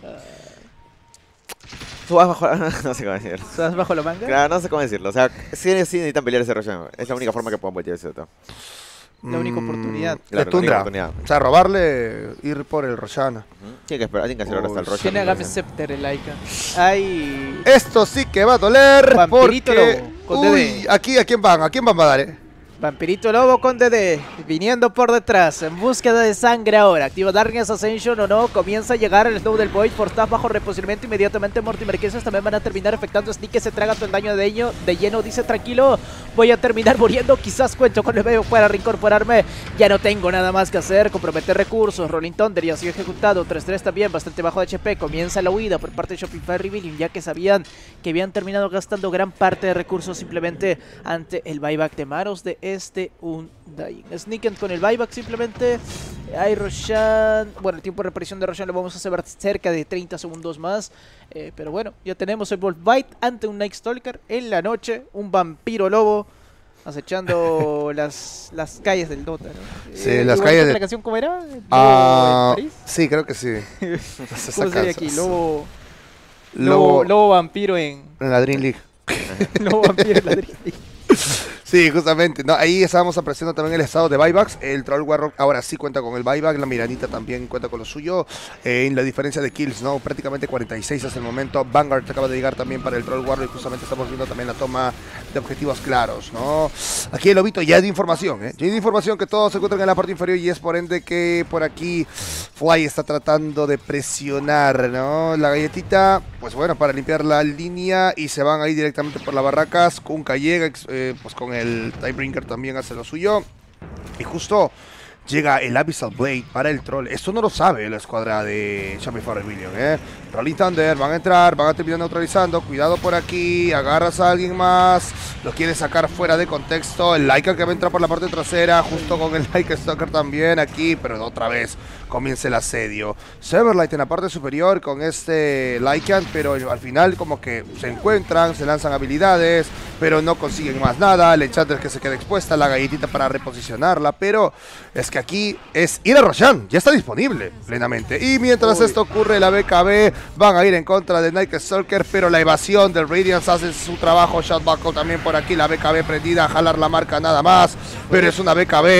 [SPEAKER 2] Su as bajo... no sé cómo decirlo.
[SPEAKER 1] ¿Su as bajo la manga?
[SPEAKER 2] Claro, no sé cómo decirlo. O sea, sí necesitan pelear ese Roshan. Es la única forma que puedan voltear ese otro.
[SPEAKER 1] La única oportunidad.
[SPEAKER 3] Claro, de Tundra. O sea, robarle, ir por el Roshan.
[SPEAKER 2] Tiene que esperar, tiene que hacer ahora hasta el Roshan.
[SPEAKER 1] Tiene a Game Scepter el Laika. Ay.
[SPEAKER 3] Esto sí que va a doler.
[SPEAKER 1] Vampirito
[SPEAKER 3] porque...
[SPEAKER 1] Lobo, con
[SPEAKER 3] Uy, aquí, ¿a quién van? ¿A quién van a dar,
[SPEAKER 1] Vampirito Lobo con DD, viniendo por detrás, en búsqueda de sangre ahora. Activa Darkness Ascension o no, comienza a llegar el Snow del Void, Forstaff bajo reposicionamiento. Inmediatamente Mortimer Quesas también van a terminar afectando. Sneak se traga todo el daño de lleno, dice tranquilo, voy a terminar muriendo. Quizás cuento con el medio para reincorporarme. Ya no tengo nada más que hacer, comprometer recursos. Rolling Thunder ya ha sido ejecutado, 3-3 también, bastante bajo de HP. Comienza la huida por parte de Shopify Rebellion, ya que sabían que habían terminado gastando gran parte de recursos simplemente ante el buyback de Maros de este Undying. Sneaken con el buyback simplemente. Hay Roshan. Bueno, el tiempo de reaparición de Roshan lo vamos a hacer cerca de 30 segundos más. Pero bueno, ya tenemos el Wolf Bite ante un Night Stalker en la noche. Un vampiro lobo acechando las calles del Dota, ¿no?
[SPEAKER 3] Sí, las calles de...
[SPEAKER 1] ¿La canción cómo era?
[SPEAKER 3] Sí, creo que sí.
[SPEAKER 1] ¿Cómo sería aquí? Lobo vampiro en
[SPEAKER 3] la Dream League.
[SPEAKER 1] Lobo vampiro en la Dream League.
[SPEAKER 3] Sí, justamente, no, ahí estábamos apreciando también el estado de buybacks. El Troll Warrock ahora sí cuenta con el buyback, la Miranita también cuenta con lo suyo. En la diferencia de kills, ¿no? Prácticamente 46 hasta el momento. Vanguard acaba de llegar también para el Troll Warrock y justamente estamos viendo también la toma de objetivos claros, ¿no? Aquí el lobito ya es de información, ¿eh? Ya es de información que todos se encuentran en la parte inferior y es por ende que por aquí Fly está tratando de presionar, ¿no? La galletita, pues bueno, para limpiar la línea y se van ahí directamente por las barracas. Kunkka llega, pues con el Tiebreaker también hace lo suyo. Y justo llega el Abyssal Blade para el troll. Esto no lo sabe la escuadra de Shopify Rebellion, Rolling Thunder, van a entrar, van a terminar neutralizando. Cuidado por aquí, agarras a alguien más. Lo quiere sacar fuera de contexto. El Lycan que va a entrar por la parte trasera, justo con el Lycan Stalker también aquí. Pero otra vez comienza el asedio. Severlight en la parte superior con este Lycan, pero al final como que se encuentran, se lanzan habilidades, pero no consiguen más nada. El Enchantress que se queda expuesta, la galletita para reposicionarla, pero es que aquí es ir a Roshan, ya está disponible plenamente. Y mientras esto ocurre, la BKB van a ir en contra de Night Stalker, pero la evasión del Radiance hace su trabajo. Shotbuckle también por aquí, la BKB prendida a jalar la marca nada más, pero es una BKB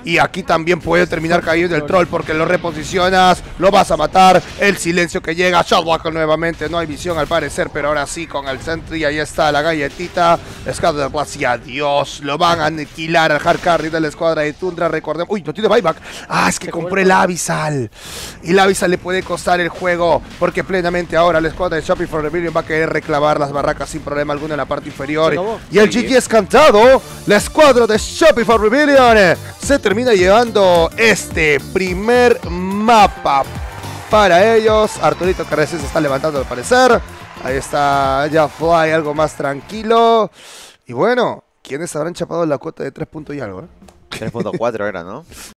[SPEAKER 3] Y aquí también puede terminar cayendo el troll porque lo reposicionas, lo vas a matar. El silencio que llega, Shotwalker nuevamente, no hay visión al parecer, pero ahora sí con el Sentry, ahí está la galletita. Escuadra de Blast y adiós, lo van a aniquilar al hard carry de la escuadra de Tundra, recordemos. Uy, no tiene buyback. Ah, es que compró el Abyssal. Y el Abyssal le puede costar el juego porque plenamente ahora la escuadra de Shopify Rebellion va a querer reclavar las barracas sin problema alguno en la parte inferior. Y el GG es cantado. La escuadra de Shopify Rebellion se termina llevando este primer mapa para ellos. Arturito Carreces se está levantando al parecer. Ahí está ya Fly, algo más tranquilo. Y bueno, ¿quiénes habrán chapado la cuota de 3 puntos y algo?
[SPEAKER 2] 3.4 era, ¿no?